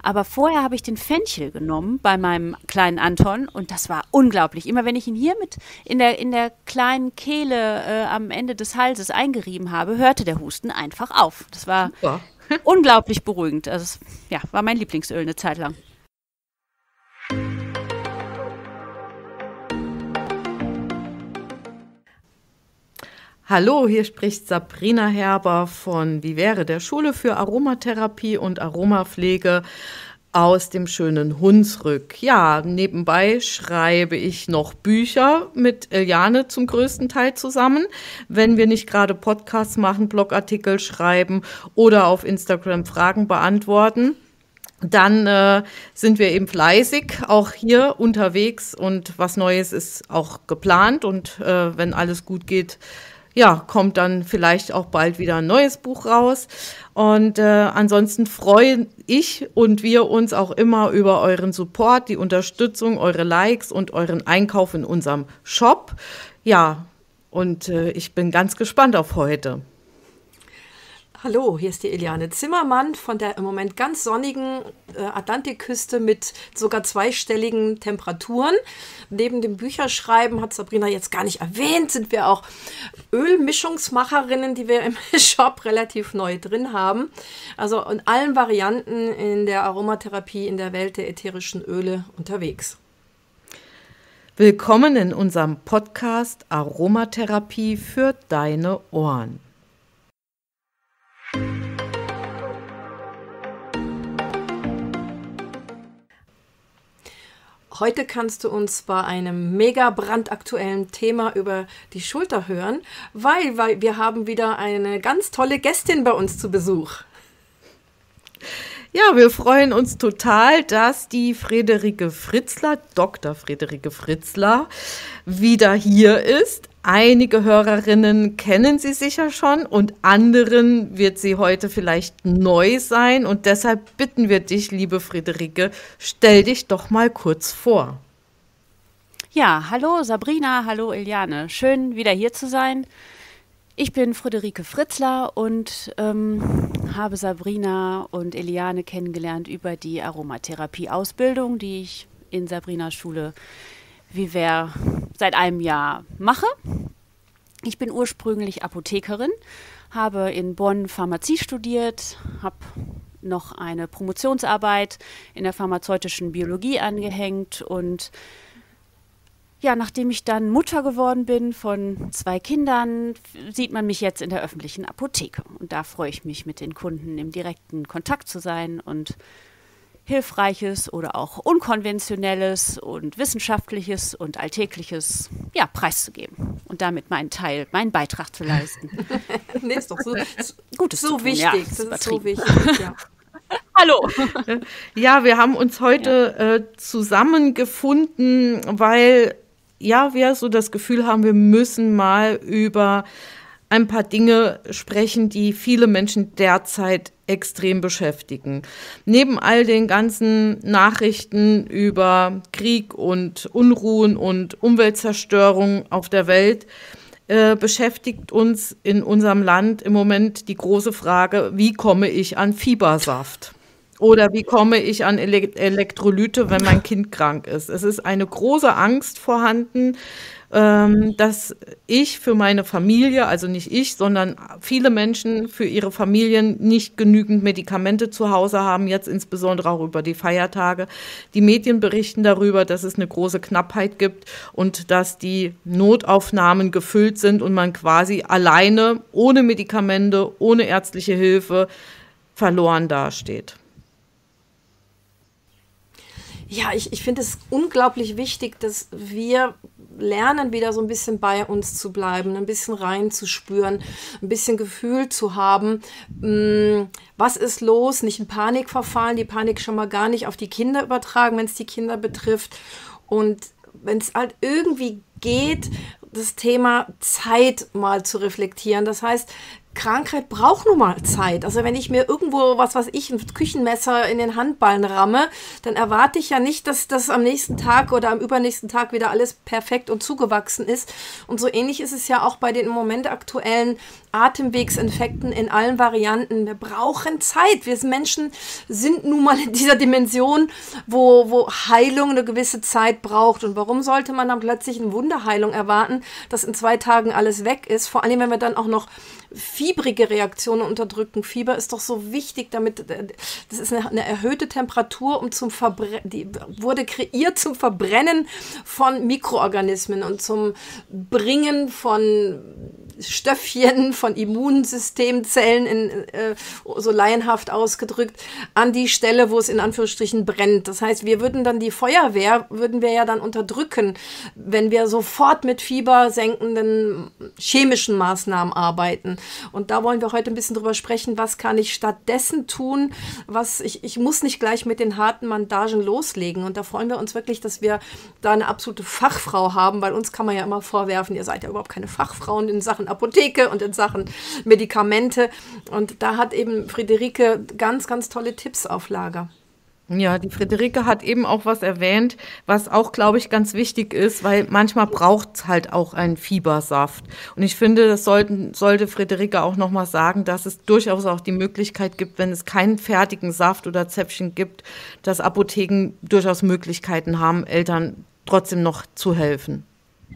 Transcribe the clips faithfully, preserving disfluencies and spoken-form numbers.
Aber vorher habe ich den Fenchel genommen bei meinem kleinen Anton und das war unglaublich. Immer wenn ich ihn hier mit in der, in der kleinen Kehle äh, am Ende des Halses eingerieben habe, hörte der Husten einfach auf. Das war Super. unglaublich beruhigend. Also es, ja, war mein Lieblingsöl eine Zeit lang. Hallo, hier spricht Sabrina Herber von Wie wäre, der Schule für Aromatherapie und Aromapflege aus dem schönen Hunsrück. Ja, nebenbei schreibe ich noch Bücher mit Eliane zum größten Teil zusammen, wenn wir nicht gerade Podcasts machen, Blogartikel schreiben oder auf Instagram Fragen beantworten. Dann äh, sind wir eben fleißig, auch hier unterwegs und was Neues ist auch geplant und äh, wenn alles gut geht, ja, kommt dann vielleicht auch bald wieder ein neues Buch raus. Und äh, ansonsten freue ich und wir uns auch immer über euren Support, die Unterstützung, eure Likes und euren Einkauf in unserem Shop. Ja, und äh, ich bin ganz gespannt auf heute. Hallo, hier ist die Eliane Zimmermann von der im Moment ganz sonnigen äh, Atlantikküste mit sogar zweistelligen Temperaturen. Neben dem Bücherschreiben, hat Sabrina jetzt gar nicht erwähnt, sind wir auch Ölmischungsmacherinnen, die wir im Shop relativ neu drin haben. Also in allen Varianten in der Aromatherapie, in der Welt der ätherischen Öle unterwegs. Willkommen in unserem Podcast Aromatherapie für deine Ohren. Heute kannst du uns bei einem mega brandaktuellen Thema über die Schulter hören, weil, weil wir haben wieder eine ganz tolle Gästin bei uns zu Besuch. Ja, wir freuen uns total, dass die Friederike Fritzler, Doktor Friederike Fritzler, wieder hier ist. Einige Hörerinnen kennen sie sicher schon und anderen wird sie heute vielleicht neu sein. Und deshalb bitten wir dich, liebe Friederike, stell dich doch mal kurz vor. Ja, hallo Sabrina, hallo Eliane. Schön, wieder hier zu sein. Ich bin Friederike Fritzler und ähm, habe Sabrina und Eliane kennengelernt über die Aromatherapie-Ausbildung, die ich in Sabrinas Schule Viver seit einem Jahr mache. Ich bin ursprünglich Apothekerin, habe in Bonn Pharmazie studiert, habe noch eine Promotionsarbeit in der pharmazeutischen Biologie angehängt und ja, nachdem ich dann Mutter geworden bin von zwei Kindern, sieht man mich jetzt in der öffentlichen Apotheke. Und da freue ich mich, mit den Kunden im direkten Kontakt zu sein und Hilfreiches oder auch Unkonventionelles und Wissenschaftliches und Alltägliches ja, preiszugeben und damit meinen Teil, meinen Beitrag zu leisten. Nee, ist doch so, Gutes so zu tun, wichtig. ja, Das ist, ist so wichtig, ja. Hallo. Ja, wir haben uns heute ja. äh, zusammengefunden, weil ja, wir so das Gefühl haben, wir müssen mal über ein paar Dinge sprechen, die viele Menschen derzeit extrem beschäftigen. Neben all den ganzen Nachrichten über Krieg und Unruhen und Umweltzerstörung auf der Welt äh, beschäftigt uns in unserem Land im Moment die große Frage, wie komme ich an Fiebersaft? Oder wie komme ich an Ele- Elektrolyte, wenn mein Kind krank ist? Es ist eine große Angst vorhanden, ähm, dass ich für meine Familie, also nicht ich, sondern viele Menschen für ihre Familien nicht genügend Medikamente zu Hause haben, jetzt insbesondere auch über die Feiertage. Die Medien berichten darüber, dass es eine große Knappheit gibt und dass die Notaufnahmen gefüllt sind und man quasi alleine, ohne Medikamente, ohne ärztliche Hilfe verloren dasteht. Ja, ich, ich finde es unglaublich wichtig, dass wir lernen, wieder so ein bisschen bei uns zu bleiben, ein bisschen reinzuspüren, ein bisschen Gefühl zu haben, mh, was ist los, nicht in Panik verfallen, die Panik schon mal gar nicht auf die Kinder übertragen, wenn es die Kinder betrifft. Und wenn es halt irgendwie geht, das Thema Zeit mal zu reflektieren. Das heißt, Krankheit braucht nun mal Zeit. Also wenn ich mir irgendwo, was weiß ich, ein Küchenmesser in den Handballen ramme, dann erwarte ich ja nicht, dass das am nächsten Tag oder am übernächsten Tag wieder alles perfekt und zugewachsen ist. Und so ähnlich ist es ja auch bei den im Moment aktuellen Atemwegsinfekten in allen Varianten. Wir brauchen Zeit. Wir Menschen sind nun mal in dieser Dimension, wo, wo Heilung eine gewisse Zeit braucht. Und warum sollte man dann plötzlich eine Wunderheilung erwarten, dass in zwei Tagen alles weg ist? Vor allem, wenn wir dann auch noch fiebrige Reaktionen unterdrücken. Fieber ist doch so wichtig, damit, das ist eine, eine erhöhte Temperatur, um zum Verbrennen, die wurde kreiert zum Verbrennen von Mikroorganismen und zum Bringen von Stöffchen, von Immunsystemzellen, in, äh, so laienhaft ausgedrückt, an die Stelle, wo es in Anführungsstrichen brennt. Das heißt, wir würden dann die Feuerwehr, würden wir ja dann unterdrücken, wenn wir sofort mit fiebersenkenden chemischen Maßnahmen arbeiten. Und da wollen wir heute ein bisschen drüber sprechen, was kann ich stattdessen tun, was ich, ich muss nicht gleich mit den harten Bandagen loslegen. Und da freuen wir uns wirklich, dass wir da eine absolute Fachfrau haben, weil uns kann man ja immer vorwerfen, ihr seid ja überhaupt keine Fachfrauen in Sachen Apotheke und in Sachen Medikamente. Und da hat eben Friederike ganz, ganz tolle Tipps auf Lager. Ja, die Friederike hat eben auch was erwähnt, was auch, glaube ich, ganz wichtig ist, weil manchmal braucht es halt auch einen Fiebersaft. Und ich finde, das sollten, sollte Friederike auch nochmal sagen, dass es durchaus auch die Möglichkeit gibt, wenn es keinen fertigen Saft oder Zäpfchen gibt, dass Apotheken durchaus Möglichkeiten haben, Eltern trotzdem noch zu helfen.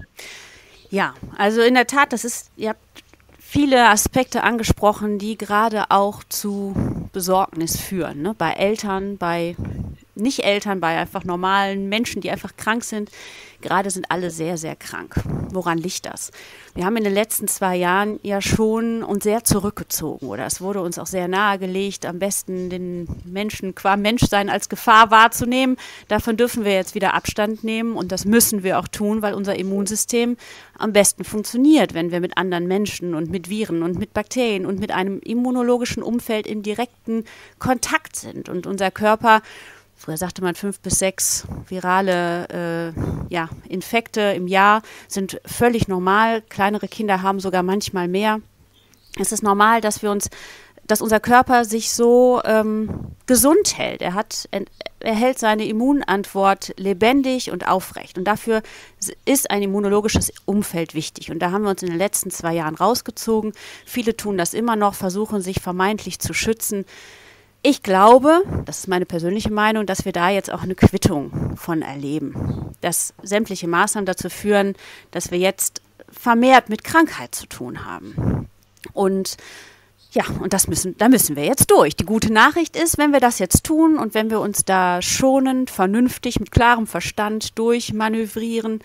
Ja, also in der Tat, das ist, ihr habt viele Aspekte angesprochen, die gerade auch zu Besorgnis führen, ne? Bei Eltern, bei Nicht-Eltern, bei einfach normalen Menschen, die einfach krank sind. Gerade sind alle sehr, sehr krank. Woran liegt das? Wir haben in den letzten zwei Jahren ja schon uns sehr zurückgezogen, oder es wurde uns auch sehr nahegelegt, am besten den Menschen qua Menschsein als Gefahr wahrzunehmen. Davon dürfen wir jetzt wieder Abstand nehmen und das müssen wir auch tun, weil unser Immunsystem am besten funktioniert, wenn wir mit anderen Menschen und mit Viren und mit Bakterien und mit einem immunologischen Umfeld in direkten Kontakt sind und unser Körper, früher sagte man fünf bis sechs virale äh, ja, Infekte im Jahr, sind völlig normal. Kleinere Kinder haben sogar manchmal mehr. Es ist normal, dass wir uns, dass unser Körper sich so ähm, gesund hält. Er hat, er hält seine Immunantwort lebendig und aufrecht. Und dafür ist ein immunologisches Umfeld wichtig. Und da haben wir uns in den letzten zwei Jahren rausgezogen. Viele tun das immer noch, versuchen sich vermeintlich zu schützen. Ich glaube, das ist meine persönliche Meinung, dass wir da jetzt auch eine Quittung von erleben. Dass sämtliche Maßnahmen dazu führen, dass wir jetzt vermehrt mit Krankheit zu tun haben. Und ja, und das müssen, da müssen wir jetzt durch. Die gute Nachricht ist, wenn wir das jetzt tun und wenn wir uns da schonend, vernünftig, mit klarem Verstand durchmanövrieren,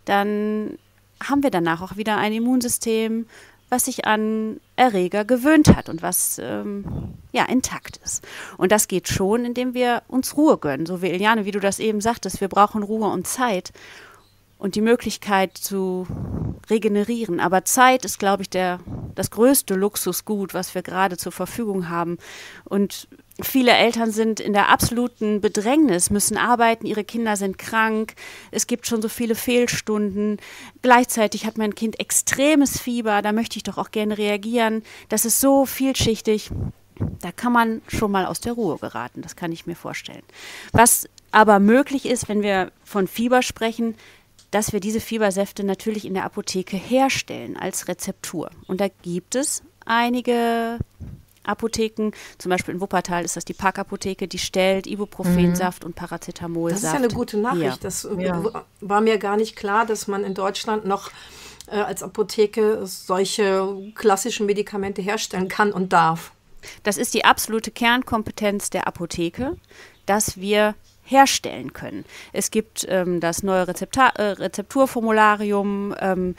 dann haben wir danach auch wieder ein Immunsystem, was sich an Erreger gewöhnt hat und was ähm, ja, intakt ist. Und das geht schon, indem wir uns Ruhe gönnen. So wie Eliane, wie du das eben sagtest, wir brauchen Ruhe und Zeit und die Möglichkeit zu regenerieren. Aber Zeit ist, glaube ich, der, das größte Luxusgut, was wir gerade zur Verfügung haben. Und viele Eltern sind in der absoluten Bedrängnis, müssen arbeiten, ihre Kinder sind krank, es gibt schon so viele Fehlstunden. Gleichzeitig hat mein Kind extremes Fieber, da möchte ich doch auch gerne reagieren. Das ist so vielschichtig, da kann man schon mal aus der Ruhe geraten, das kann ich mir vorstellen. Was aber möglich ist, wenn wir von Fieber sprechen, dass wir diese Fiebersäfte natürlich in der Apotheke herstellen als Rezeptur. Und da gibt es einige Apotheken, zum Beispiel in Wuppertal ist das die Parkapotheke, die stellt Ibuprofensaft mhm. und Paracetamolsaft. Das ist ja eine gute Nachricht. Ja. Das ja. war mir gar nicht klar, dass man in Deutschland noch äh, als Apotheke solche klassischen Medikamente herstellen kann und darf. Das ist die absolute Kernkompetenz der Apotheke, dass wir herstellen können. Es gibt ähm, das neue Rezepta- äh, Rezepturformularium, ähm,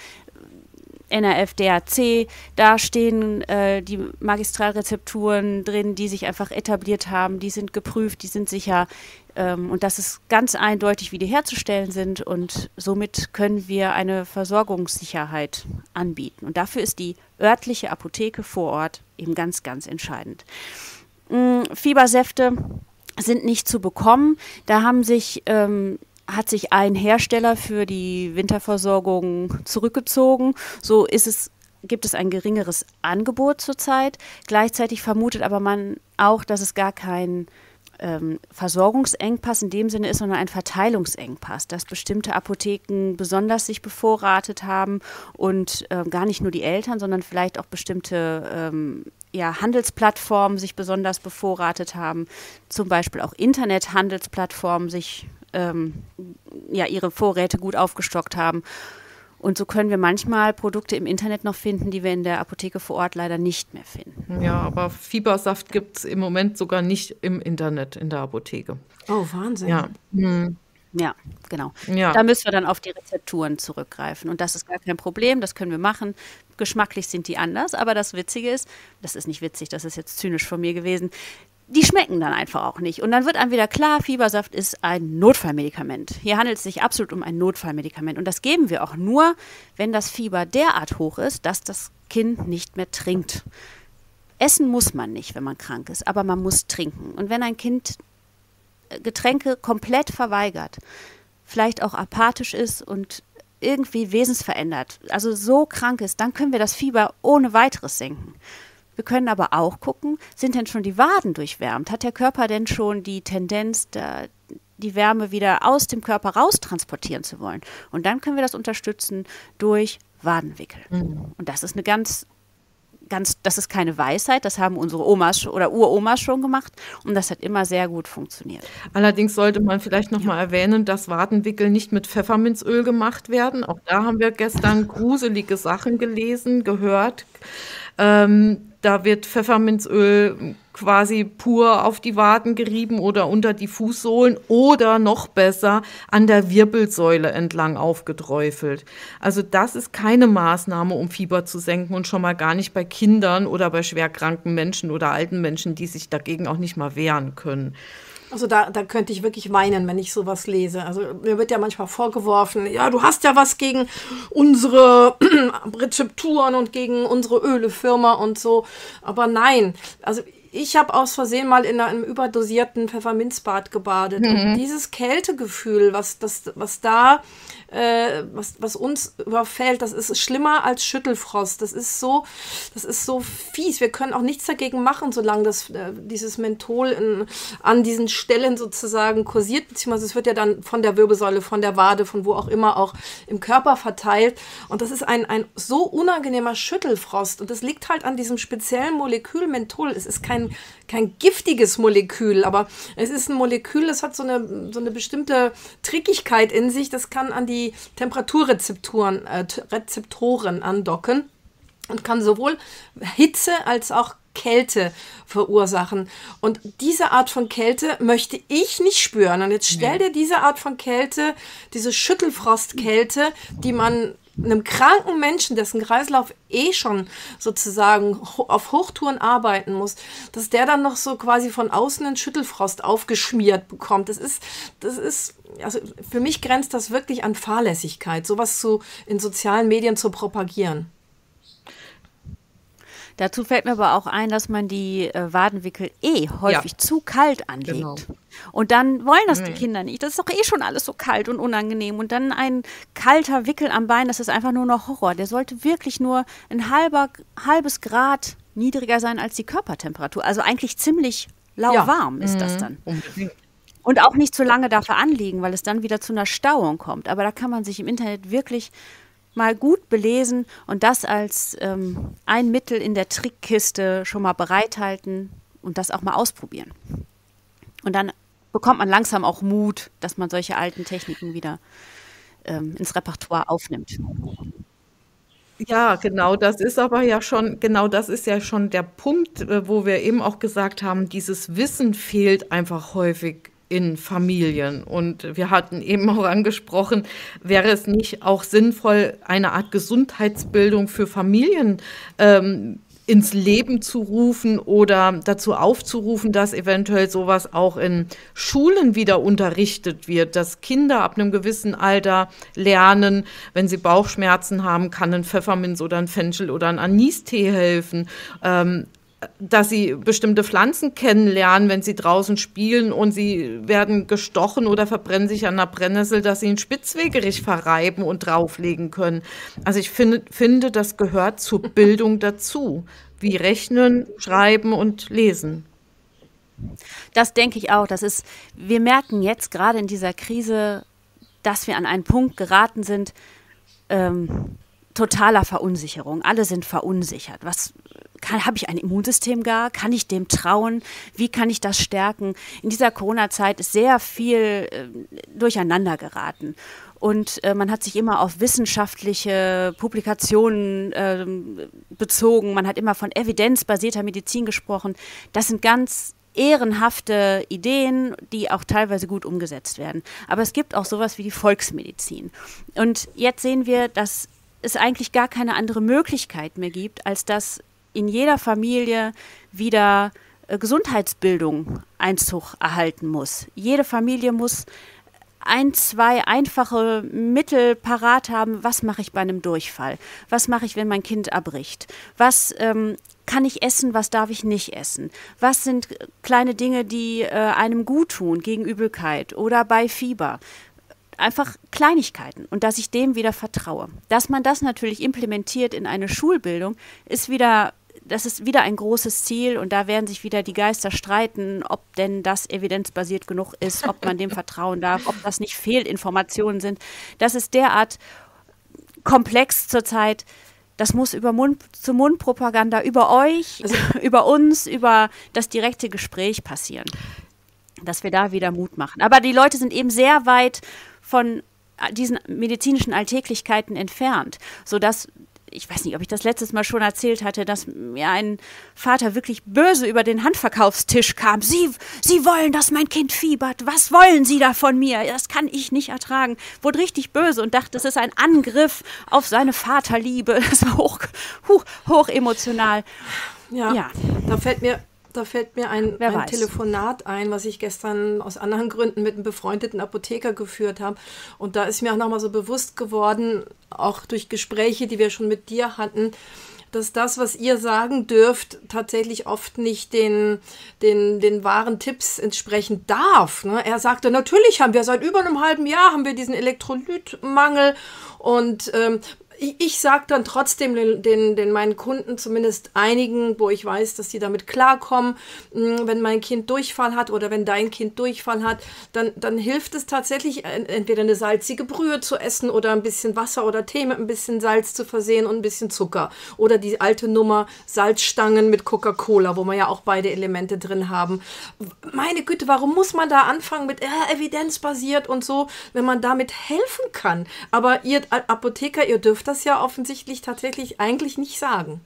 N R F D A C, da stehen äh, die Magistralrezepturen drin, die sich einfach etabliert haben, die sind geprüft, die sind sicher ähm, und das ist ganz eindeutig, wie die herzustellen sind und somit können wir eine Versorgungssicherheit anbieten und dafür ist die örtliche Apotheke vor Ort eben ganz, ganz entscheidend. Mm, Fiebersäfte sind nicht zu bekommen, da haben sich ähm, hat sich ein Hersteller für die Winterversorgung zurückgezogen. So ist es gibt es ein geringeres Angebot zurzeit. Gleichzeitig vermutet aber man auch, dass es gar kein ähm, Versorgungsengpass in dem Sinne ist, sondern ein Verteilungsengpass, dass bestimmte Apotheken besonders sich bevorratet haben und äh, gar nicht nur die Eltern, sondern vielleicht auch bestimmte ähm, ja, Handelsplattformen sich besonders bevorratet haben, zum Beispiel auch Internethandelsplattformen sich ähm, ja, ihre Vorräte gut aufgestockt haben. Und so können wir manchmal Produkte im Internet noch finden, die wir in der Apotheke vor Ort leider nicht mehr finden. Ja, aber Fiebersaft gibt es im Moment sogar nicht im Internet in der Apotheke. Oh, Wahnsinn. Ja, hm. Ja, genau. Ja. Da müssen wir dann auf die Rezepturen zurückgreifen. Und das ist gar kein Problem, das können wir machen. Geschmacklich sind die anders, aber das Witzige ist, das ist nicht witzig, das ist jetzt zynisch von mir gewesen, die schmecken dann einfach auch nicht. Und dann wird einem wieder klar, Fiebersaft ist ein Notfallmedikament. Hier handelt es sich absolut um ein Notfallmedikament. Und das geben wir auch nur, wenn das Fieber derart hoch ist, dass das Kind nicht mehr trinkt. Essen muss man nicht, wenn man krank ist, aber man muss trinken. Und wenn ein Kind Getränke komplett verweigert, vielleicht auch apathisch ist und irgendwie wesensverändert, also so krank ist, dann können wir das Fieber ohne weiteres senken. Wir können aber auch gucken, sind denn schon die Waden durchwärmt? Hat der Körper denn schon die Tendenz, da, die Wärme wieder aus dem Körper raus transportieren zu wollen? Und dann können wir das unterstützen durch Wadenwickel. Mhm. Und das ist eine ganz, ganz, das ist keine Weisheit, das haben unsere Omas oder Uromas schon gemacht und das hat immer sehr gut funktioniert. Allerdings sollte man vielleicht noch ja. mal erwähnen, dass Wadenwickel nicht mit Pfefferminzöl gemacht werden. Auch da haben wir gestern gruselige Sachen gelesen, gehört. Ähm, da wird Pfefferminzöl quasi pur auf die Waden gerieben oder unter die Fußsohlen oder noch besser an der Wirbelsäule entlang aufgeträufelt. Also das ist keine Maßnahme, um Fieber zu senken und schon mal gar nicht bei Kindern oder bei schwerkranken Menschen oder alten Menschen, die sich dagegen auch nicht mal wehren können. Also da, da könnte ich wirklich weinen, wenn ich sowas lese. Also mir wird ja manchmal vorgeworfen, ja, du hast ja was gegen unsere Rezepturen und gegen unsere Ölefirma und so. Aber nein, also ich habe aus Versehen mal in einem überdosierten Pfefferminzbad gebadet. Mhm. Und dieses Kältegefühl, was, das, was da, äh, was, was uns überfällt, das ist schlimmer als Schüttelfrost. Das ist so, das ist so fies. Wir können auch nichts dagegen machen, solange das, äh, dieses Menthol in, an diesen Stellen sozusagen kursiert, beziehungsweise es wird ja dann von der Wirbelsäule, von der Wade, von wo auch immer auch im Körper verteilt. Und das ist ein, ein so unangenehmer Schüttelfrost. Und das liegt halt an diesem speziellen Molekül Menthol. Es ist kein kein giftiges Molekül, aber es ist ein Molekül, das hat so eine, so eine bestimmte Trickigkeit in sich, das kann an die Temperaturrezeptoren äh, Rezeptoren andocken und kann sowohl Hitze als auch Kälte verursachen. Und diese Art von Kälte möchte ich nicht spüren. Und jetzt stell dir diese Art von Kälte, diese Schüttelfrostkälte, die man einem kranken Menschen, dessen Kreislauf eh schon sozusagen auf Hochtouren arbeiten muss, dass der dann noch so quasi von außen einen Schüttelfrost aufgeschmiert bekommt. Das ist, das ist, also für mich grenzt das wirklich an Fahrlässigkeit, sowas zu, in sozialen Medien zu propagieren. Dazu fällt mir aber auch ein, dass man die äh, Wadenwickel eh häufig ja. zu kalt anlegt. Genau. Und dann wollen das die mhm. Kinder nicht. Das ist doch eh schon alles so kalt und unangenehm. Und dann ein kalter Wickel am Bein, das ist einfach nur noch Horror. Der sollte wirklich nur ein halber, halbes Grad niedriger sein als die Körpertemperatur. Also eigentlich ziemlich lauwarm ja. ist mhm. das dann. Unbedingt. Und auch nicht zu lange dafür anliegen, weil es dann wieder zu einer Stauung kommt. Aber da kann man sich im Internet wirklich mal gut belesen und das als ähm, ein Mittel in der Trickkiste schon mal bereithalten und das auch mal ausprobieren. Und dann bekommt man langsam auch Mut, dass man solche alten Techniken wieder ähm, ins Repertoire aufnimmt. Ja, genau, das ist aber ja schon, genau das ist ja schon der Punkt, wo wir eben auch gesagt haben, dieses Wissen fehlt einfach häufig in Familien. Und wir hatten eben auch angesprochen, wäre es nicht auch sinnvoll, eine Art Gesundheitsbildung für Familien ähm, ins Leben zu rufen oder dazu aufzurufen, dass eventuell sowas auch in Schulen wieder unterrichtet wird, dass Kinder ab einem gewissen Alter lernen, wenn sie Bauchschmerzen haben, kann ein Pfefferminz oder ein Fenchel oder ein Anistee helfen. Ähm, dass sie bestimmte Pflanzen kennenlernen, wenn sie draußen spielen und sie werden gestochen oder verbrennen sich an einer Brennnessel, dass sie einen Spitzwegerich verreiben und drauflegen können. Also ich finde, finde, das gehört zur Bildung dazu, wie Rechnen, Schreiben und Lesen. Das denke ich auch. Das ist, wir merken jetzt gerade in dieser Krise, dass wir an einen Punkt geraten sind, ähm, totaler Verunsicherung. Alle sind verunsichert. Was habe ich ein Immunsystem gar? Kann ich dem trauen? Wie kann ich das stärken? In dieser Corona-Zeit ist sehr viel äh, durcheinander geraten. Und äh, man hat sich immer auf wissenschaftliche Publikationen äh, bezogen. Man hat immer von evidenzbasierter Medizin gesprochen. Das sind ganz ehrenhafte Ideen, die auch teilweise gut umgesetzt werden. Aber es gibt auch sowas wie die Volksmedizin. Und jetzt sehen wir, dass es eigentlich gar keine andere Möglichkeit mehr gibt, als dass in jeder Familie wieder äh, Gesundheitsbildung Einzug erhalten muss. Jede Familie muss ein, zwei einfache Mittel parat haben. Was mache ich bei einem Durchfall? Was mache ich, wenn mein Kind erbricht? Was ähm, kann ich essen, was darf ich nicht essen? Was sind kleine Dinge, die äh, einem gut tun gegen Übelkeit oder bei Fieber? Einfach Kleinigkeiten und dass ich dem wieder vertraue. Dass man das natürlich implementiert in eine Schulbildung, ist wieder, das ist wieder ein großes Ziel und da werden sich wieder die Geister streiten, ob denn das evidenzbasiert genug ist, ob man dem vertrauen darf, ob das nicht Fehlinformationen sind. Das ist derart komplex zurzeit. Das muss über Mund-zu-Mund-Propaganda, über euch, also über uns, über das direkte Gespräch passieren, dass wir da wieder Mut machen. Aber die Leute sind eben sehr weit von diesen medizinischen Alltäglichkeiten entfernt, sodass, ich weiß nicht, ob ich das letztes Mal schon erzählt hatte, dass mir ein Vater wirklich böse über den Handverkaufstisch kam. Sie, Sie wollen, dass mein Kind fiebert. Was wollen Sie da von mir? Das kann ich nicht ertragen. Wurde richtig böse und dachte, das ist ein Angriff auf seine Vaterliebe. Das war hoch, hoch, hoch emotional. Ja, ja, da fällt mir Da fällt mir ein, ein weiß. Telefonat ein, was ich gestern aus anderen Gründen mit einem befreundeten Apotheker geführt habe. Und da ist mir auch nochmal so bewusst geworden, auch durch Gespräche, die wir schon mit dir hatten, dass das, was ihr sagen dürft, tatsächlich oft nicht den, den, den wahren Tipps entsprechen darf. Ne? Er sagte, natürlich haben wir seit über einem halben Jahr haben wir diesen Elektrolytmangel und ähm, Ich, ich sage dann trotzdem den, den, den meinen Kunden, zumindest einigen, wo ich weiß, dass die damit klarkommen, wenn mein Kind Durchfall hat oder wenn dein Kind Durchfall hat, dann, dann hilft es tatsächlich, entweder eine salzige Brühe zu essen oder ein bisschen Wasser oder Tee mit ein bisschen Salz zu versehen und ein bisschen Zucker. Oder die alte Nummer Salzstangen mit Coca-Cola, wo wir ja auch beide Elemente drin haben. Meine Güte, warum muss man da anfangen mit äh, evidenzbasiert und so, wenn man damit helfen kann? Aber ihr Apotheker, ihr dürft das ja offensichtlich tatsächlich eigentlich nicht sagen.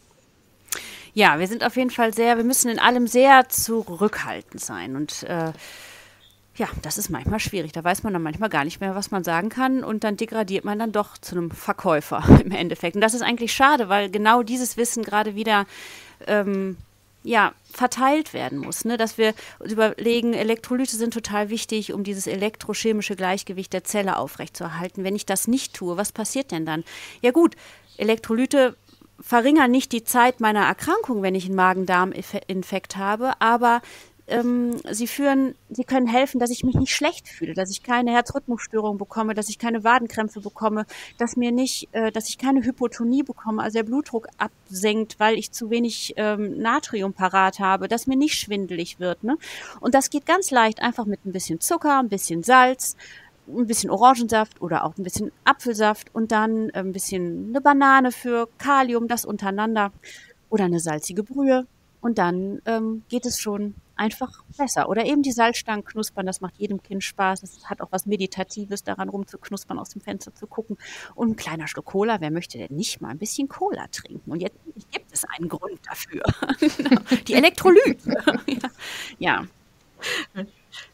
Ja, wir sind auf jeden Fall sehr, wir müssen in allem sehr zurückhaltend sein und äh, ja, das ist manchmal schwierig. Da weiß man dann manchmal gar nicht mehr, was man sagen kann und dann degradiert man dann doch zu einem Verkäufer im Endeffekt. Und das ist eigentlich schade, weil genau dieses Wissen gerade wieder ähm, ja, verteilt werden muss, ne? Dass wir uns überlegen, Elektrolyte sind total wichtig, um dieses elektrochemische Gleichgewicht der Zelle aufrechtzuerhalten. Wenn ich das nicht tue, was passiert denn dann? Ja gut, Elektrolyte verringern nicht die Zeit meiner Erkrankung, wenn ich einen Magen-Darm-Infekt habe, aber ähm, sie führen, sie können helfen, dass ich mich nicht schlecht fühle, dass ich keine Herzrhythmusstörung bekomme, dass ich keine Wadenkrämpfe bekomme, dass mir nicht, äh, dass ich keine Hypotonie bekomme, also der Blutdruck absenkt, weil ich zu wenig ähm, Natrium parat habe, dass mir nicht schwindelig wird, ne? Und das geht ganz leicht, einfach mit ein bisschen Zucker, ein bisschen Salz, ein bisschen Orangensaft oder auch ein bisschen Apfelsaft und dann ein bisschen eine Banane für Kalium, das untereinander oder eine salzige Brühe und dann ähm, geht es schon einfach besser. Oder eben die Salzstangen knuspern, das macht jedem Kind Spaß. Es hat auch was Meditatives, daran rumzuknuspern, aus dem Fenster zu gucken. Und ein kleiner Schluck Cola, wer möchte denn nicht mal ein bisschen Cola trinken? Und jetzt gibt es einen Grund dafür. Die Elektrolyte. ja. ja.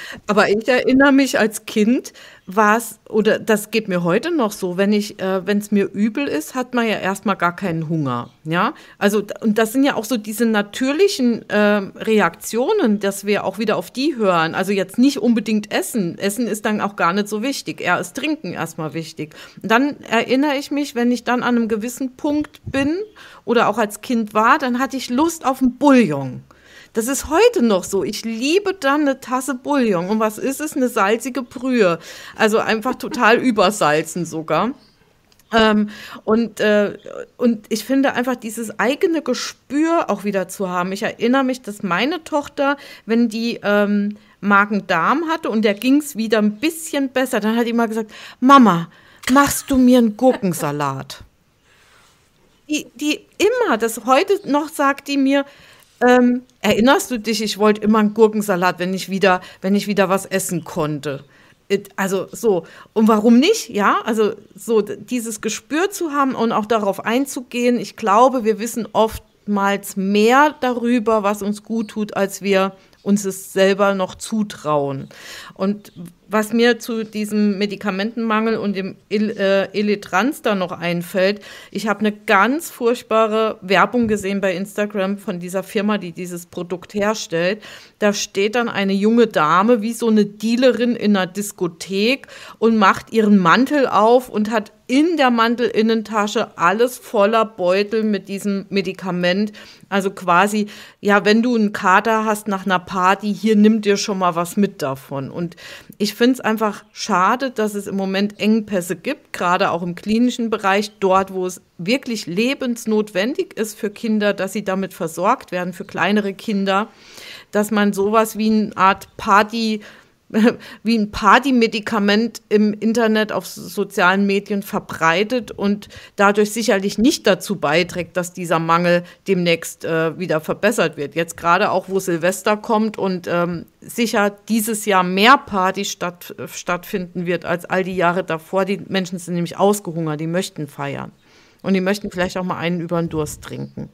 Aber ich erinnere mich als Kind, war es, oder das geht mir heute noch so, wenn ich, äh, wenn es mir übel ist, hat man ja erstmal gar keinen Hunger. Ja, also, und das sind ja auch so diese natürlichen äh, Reaktionen, dass wir auch wieder auf die hören. Also jetzt nicht unbedingt essen. Essen ist dann auch gar nicht so wichtig. Eher ist Trinken erstmal wichtig. Und dann erinnere ich mich, wenn ich dann an einem gewissen Punkt bin oder auch als Kind war, dann hatte ich Lust auf einen Bouillon. Das ist heute noch so. Ich liebe dann eine Tasse Bouillon. Und was ist es? Eine salzige Brühe. Also einfach total übersalzen sogar. Ähm, und, äh, und ich finde einfach dieses eigene Gespür auch wieder zu haben. Ich erinnere mich, dass meine Tochter, wenn die ähm, Magen-Darm hatte und der ging es wieder ein bisschen besser, dann hat die immer gesagt, Mama, machst du mir einen Gurkensalat? Die, die immer, das heute noch sagt die mir, Ähm, erinnerst du dich, ich wollte immer einen Gurkensalat, wenn ich wieder, wenn ich wieder was essen konnte. It- Also so. Und warum nicht? Ja, also so d- dieses Gespür zu haben und auch darauf einzugehen. Ich glaube, wir wissen oftmals mehr darüber, was uns gut tut, als wir uns es selber noch zutrauen. Und was mir zu diesem Medikamentenmangel und dem El äh, Eletrans da noch einfällt, ich habe eine ganz furchtbare Werbung gesehen bei Instagram von dieser Firma, die dieses Produkt herstellt. Da steht dann eine junge Dame wie so eine Dealerin in einer Diskothek und macht ihren Mantel auf und hat in der Mantelinnentasche alles voller Beutel mit diesem Medikament. Also quasi, ja, wenn du einen Kater hast nach einer Party, hier nimm dir schon mal was mit davon. Und ich finde es einfach schade, dass es im Moment Engpässe gibt, gerade auch im klinischen Bereich, dort, wo es wirklich lebensnotwendig ist für Kinder, dass sie damit versorgt werden, für kleinere Kinder, dass man sowas wie eine Art Party, wie ein Partymedikament im Internet auf sozialen Medien verbreitet und dadurch sicherlich nicht dazu beiträgt, dass dieser Mangel demnächst äh, wieder verbessert wird. Jetzt gerade auch, wo Silvester kommt und ähm, sicher dieses Jahr mehr Party statt, äh, stattfinden wird als all die Jahre davor. Die Menschen sind nämlich ausgehungert, die möchten feiern. Und die möchten vielleicht auch mal einen über den Durst trinken.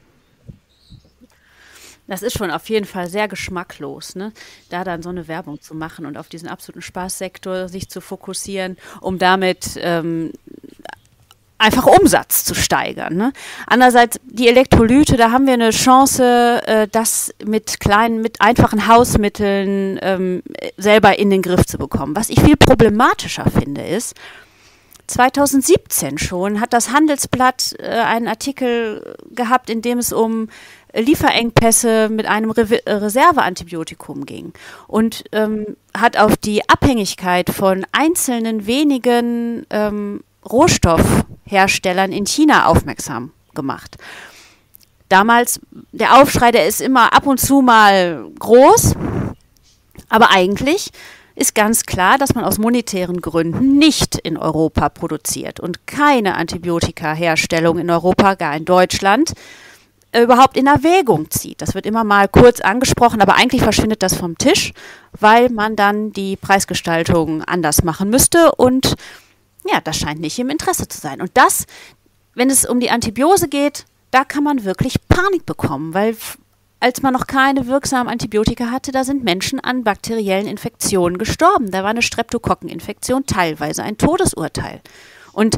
Das ist schon auf jeden Fall sehr geschmacklos, ne? Da dann so eine Werbung zu machen und auf diesen absoluten Spaßsektor sich zu fokussieren, um damit ähm, einfach Umsatz zu steigern. Ne? Andererseits die Elektrolyte, da haben wir eine Chance, äh, das mit kleinen, mit einfachen Hausmitteln ähm, selber in den Griff zu bekommen. Was ich viel problematischer finde, ist, zwanzig siebzehn schon hat das Handelsblatt äh, einen Artikel gehabt, in dem es um Lieferengpässe mit einem Re Reserveantibiotikum ging und ähm, hat auf die Abhängigkeit von einzelnen wenigen ähm, Rohstoffherstellern in China aufmerksam gemacht. Damals, der Aufschrei, der ist immer ab und zu mal groß, aber eigentlich ist ganz klar, dass man aus monetären Gründen nicht in Europa produziert und keine Antibiotikaherstellung in Europa, gar in Deutschland, überhaupt in Erwägung zieht. Das wird immer mal kurz angesprochen, aber eigentlich verschwindet das vom Tisch, weil man dann die Preisgestaltung anders machen müsste und ja, das scheint nicht im Interesse zu sein. Und das, wenn es um die Antibiose geht, da kann man wirklich Panik bekommen, weil als man noch keine wirksamen Antibiotika hatte, da sind Menschen an bakteriellen Infektionen gestorben. Da war eine Streptokokkeninfektion teilweise ein Todesurteil. Und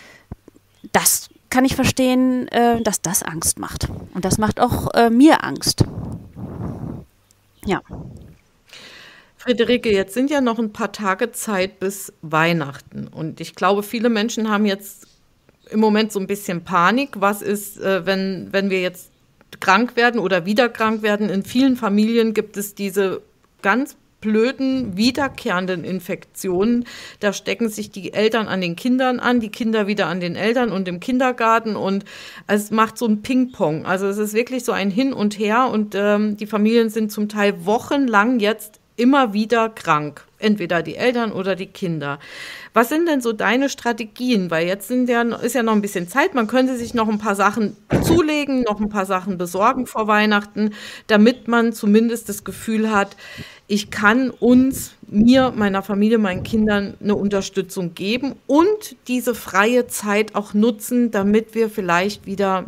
das kann ich verstehen, äh, dass das Angst macht. Und das macht auch äh, mir Angst. Ja. Friederike, jetzt sind ja noch ein paar Tage Zeit bis Weihnachten. Und ich glaube, viele Menschen haben jetzt im Moment so ein bisschen Panik. Was ist, äh, wenn, wenn wir jetzt krank werden oder wieder krank werden? In vielen Familien gibt es diese ganz blöden, wiederkehrenden Infektionen. Da stecken sich die Eltern an den Kindern an, die Kinder wieder an den Eltern und im Kindergarten und es macht so ein Ping-Pong. Also es ist wirklich so ein Hin und Her und ähm, die Familien sind zum Teil wochenlang jetzt immer wieder krank. Entweder die Eltern oder die Kinder. Was sind denn so deine Strategien? Weil jetzt sind ja, ist ja noch ein bisschen Zeit. Man könnte sich noch ein paar Sachen zulegen, noch ein paar Sachen besorgen vor Weihnachten, damit man zumindest das Gefühl hat, ich kann uns, mir, meiner Familie, meinen Kindern eine Unterstützung geben und diese freie Zeit auch nutzen, damit wir vielleicht wieder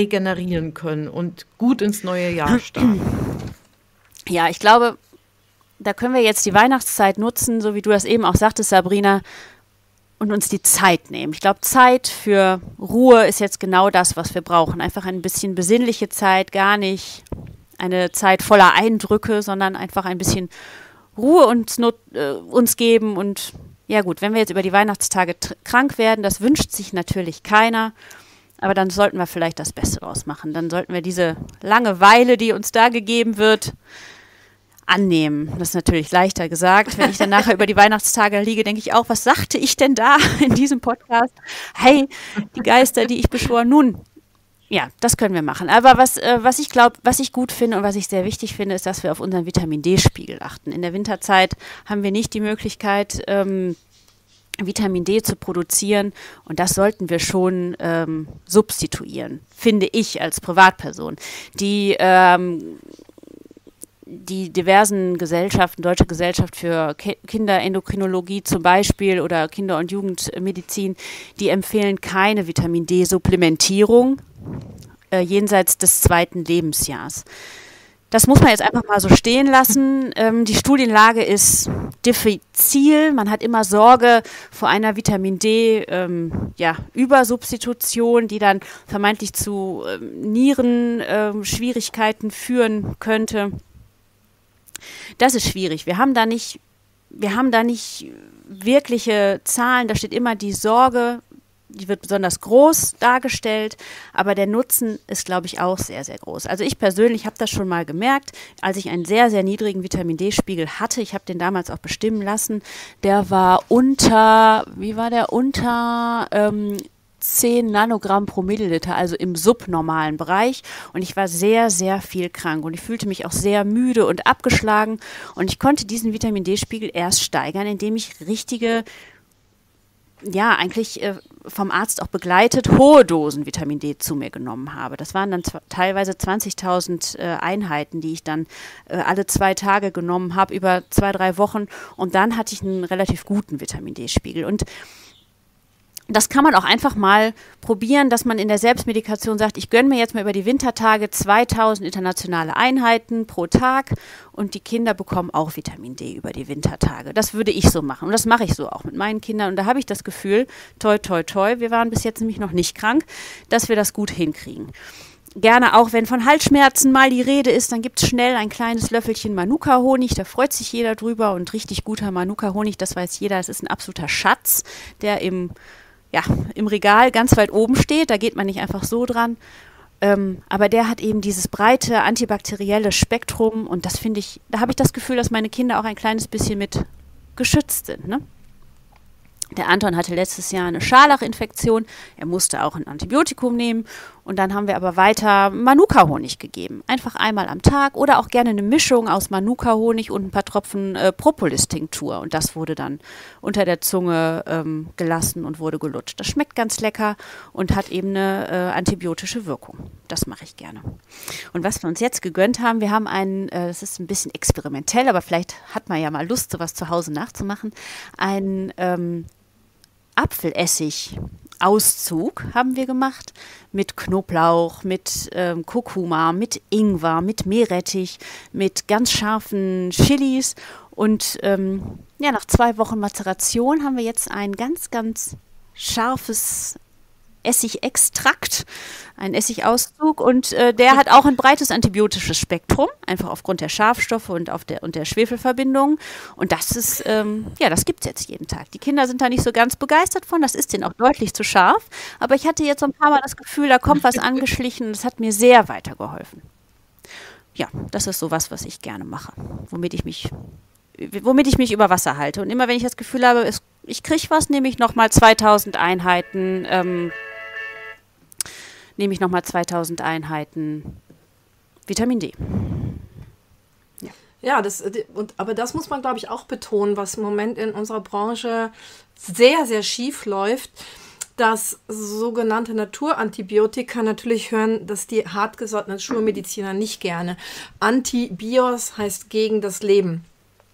regenerieren können und gut ins neue Jahr starten. Ja, ich glaube, da können wir jetzt die Weihnachtszeit nutzen, so wie du das eben auch sagtest, Sabrina, und uns die Zeit nehmen. Ich glaube, Zeit für Ruhe ist jetzt genau das, was wir brauchen. Einfach ein bisschen besinnliche Zeit, gar nicht eine Zeit voller Eindrücke, sondern einfach ein bisschen Ruhe uns, not, äh, uns geben. Und ja gut, wenn wir jetzt über die Weihnachtstage krank werden, das wünscht sich natürlich keiner, aber dann sollten wir vielleicht das Beste draus machen. Dann sollten wir diese Langeweile, die uns da gegeben wird, annehmen. Das ist natürlich leichter gesagt. Wenn ich dann nachher über die Weihnachtstage liege, denke ich auch, was sagte ich denn da in diesem Podcast? Hey, die Geister, die ich beschwor, nun, ja, das können wir machen. Aber was, äh, was ich glaube, was ich gut finde und was ich sehr wichtig finde, ist, dass wir auf unseren Vitamin-D-Spiegel achten. In der Winterzeit haben wir nicht die Möglichkeit, ähm, Vitamin D zu produzieren und das sollten wir schon ähm, substituieren, finde ich als Privatperson. Die ähm, Die diversen Gesellschaften, Deutsche Gesellschaft für Ki- Kinderendokrinologie zum Beispiel oder Kinder- und Jugendmedizin, die empfehlen keine Vitamin-D-Supplementierung äh, jenseits des zweiten Lebensjahrs. Das muss man jetzt einfach mal so stehen lassen. Ähm, die Studienlage ist diffizil. Man hat immer Sorge vor einer Vitamin-D-Übersubstitution, ähm, ja, die dann vermeintlich zu ähm, Nierenschwierigkeiten ähm, führen könnte. Das ist schwierig. Wir haben da nicht, wir haben da nicht wirkliche Zahlen. Da steht immer die Sorge, die wird besonders groß dargestellt, aber der Nutzen ist, glaube ich, auch sehr, sehr groß. Also ich persönlich habe das schon mal gemerkt, als ich einen sehr, sehr niedrigen Vitamin-D-Spiegel hatte. Ich habe den damals auch bestimmen lassen. Der war unter, wie war der? Unter ähm, zehn Nanogramm pro Milliliter, also im subnormalen Bereich. Und ich war sehr, sehr viel krank. Und ich fühlte mich auch sehr müde und abgeschlagen. Und ich konnte diesen Vitamin-D-Spiegel erst steigern, indem ich richtige, ja, eigentlich äh, vom Arzt auch begleitet, hohe Dosen Vitamin D zu mir genommen habe. Das waren dann teilweise zwanzigtausend äh, Einheiten, die ich dann äh, alle zwei Tage genommen habe, über zwei, drei Wochen. Und dann hatte ich einen relativ guten Vitamin D-Spiegel. Und das kann man auch einfach mal probieren, dass man in der Selbstmedikation sagt, ich gönne mir jetzt mal über die Wintertage zweitausend internationale Einheiten pro Tag und die Kinder bekommen auch Vitamin D über die Wintertage. Das würde ich so machen und das mache ich so auch mit meinen Kindern und da habe ich das Gefühl, toi, toi, toi, wir waren bis jetzt nämlich noch nicht krank, dass wir das gut hinkriegen. Gerne auch, wenn von Halsschmerzen mal die Rede ist, dann gibt es schnell ein kleines Löffelchen Manuka-Honig, da freut sich jeder drüber und richtig guter Manuka-Honig, das weiß jeder, das ist ein absoluter Schatz, der im ja, im Regal ganz weit oben steht, da geht man nicht einfach so dran, ähm, aber der hat eben dieses breite antibakterielle Spektrum und das finde ich, da habe ich das Gefühl, dass meine Kinder auch ein kleines bisschen mit geschützt sind, ne? Der Anton hatte letztes Jahr eine Scharlachinfektion, er musste auch ein Antibiotikum nehmen und dann haben wir aber weiter Manuka-Honig gegeben. Einfach einmal am Tag oder auch gerne eine Mischung aus Manuka-Honig und ein paar Tropfen äh, Propolis-Tinktur und das wurde dann unter der Zunge ähm, gelassen und wurde gelutscht. Das schmeckt ganz lecker und hat eben eine äh, antibiotische Wirkung. Das mache ich gerne. Und was wir uns jetzt gegönnt haben, wir haben einen, äh, das ist ein bisschen experimentell, aber vielleicht hat man ja mal Lust, sowas zu Hause nachzumachen, einen ähm, Apfelessig-Auszug haben wir gemacht mit Knoblauch, mit ähm, Kurkuma, mit Ingwer, mit Meerrettich, mit ganz scharfen Chilis und ähm, ja, nach zwei Wochen Mazeration haben wir jetzt ein ganz, ganz scharfes Essigextrakt, ein Essigauszug und äh, der hat auch ein breites antibiotisches Spektrum, einfach aufgrund der Schafstoffe und, auf der, und der Schwefelverbindungen und das ist, ähm, ja, das gibt es jetzt jeden Tag. Die Kinder sind da nicht so ganz begeistert von, das ist denen auch deutlich zu scharf, aber ich hatte jetzt so ein paar Mal das Gefühl, da kommt was angeschlichen und das hat mir sehr weitergeholfen. Ja, das ist sowas, was ich gerne mache, womit ich mich womit ich mich über Wasser halte und immer wenn ich das Gefühl habe, es, ich kriege was, nehme ich nochmal zweitausend Einheiten, ähm, nehme ich nochmal zweitausend Einheiten Vitamin D. Ja, ja das, und, aber das muss man, glaube ich, auch betonen, was im Moment in unserer Branche sehr, sehr schief läuft, dass sogenannte Naturantibiotika, natürlich hören das die hartgesottenen Schulmediziner nicht gerne. Antibios heißt gegen das Leben.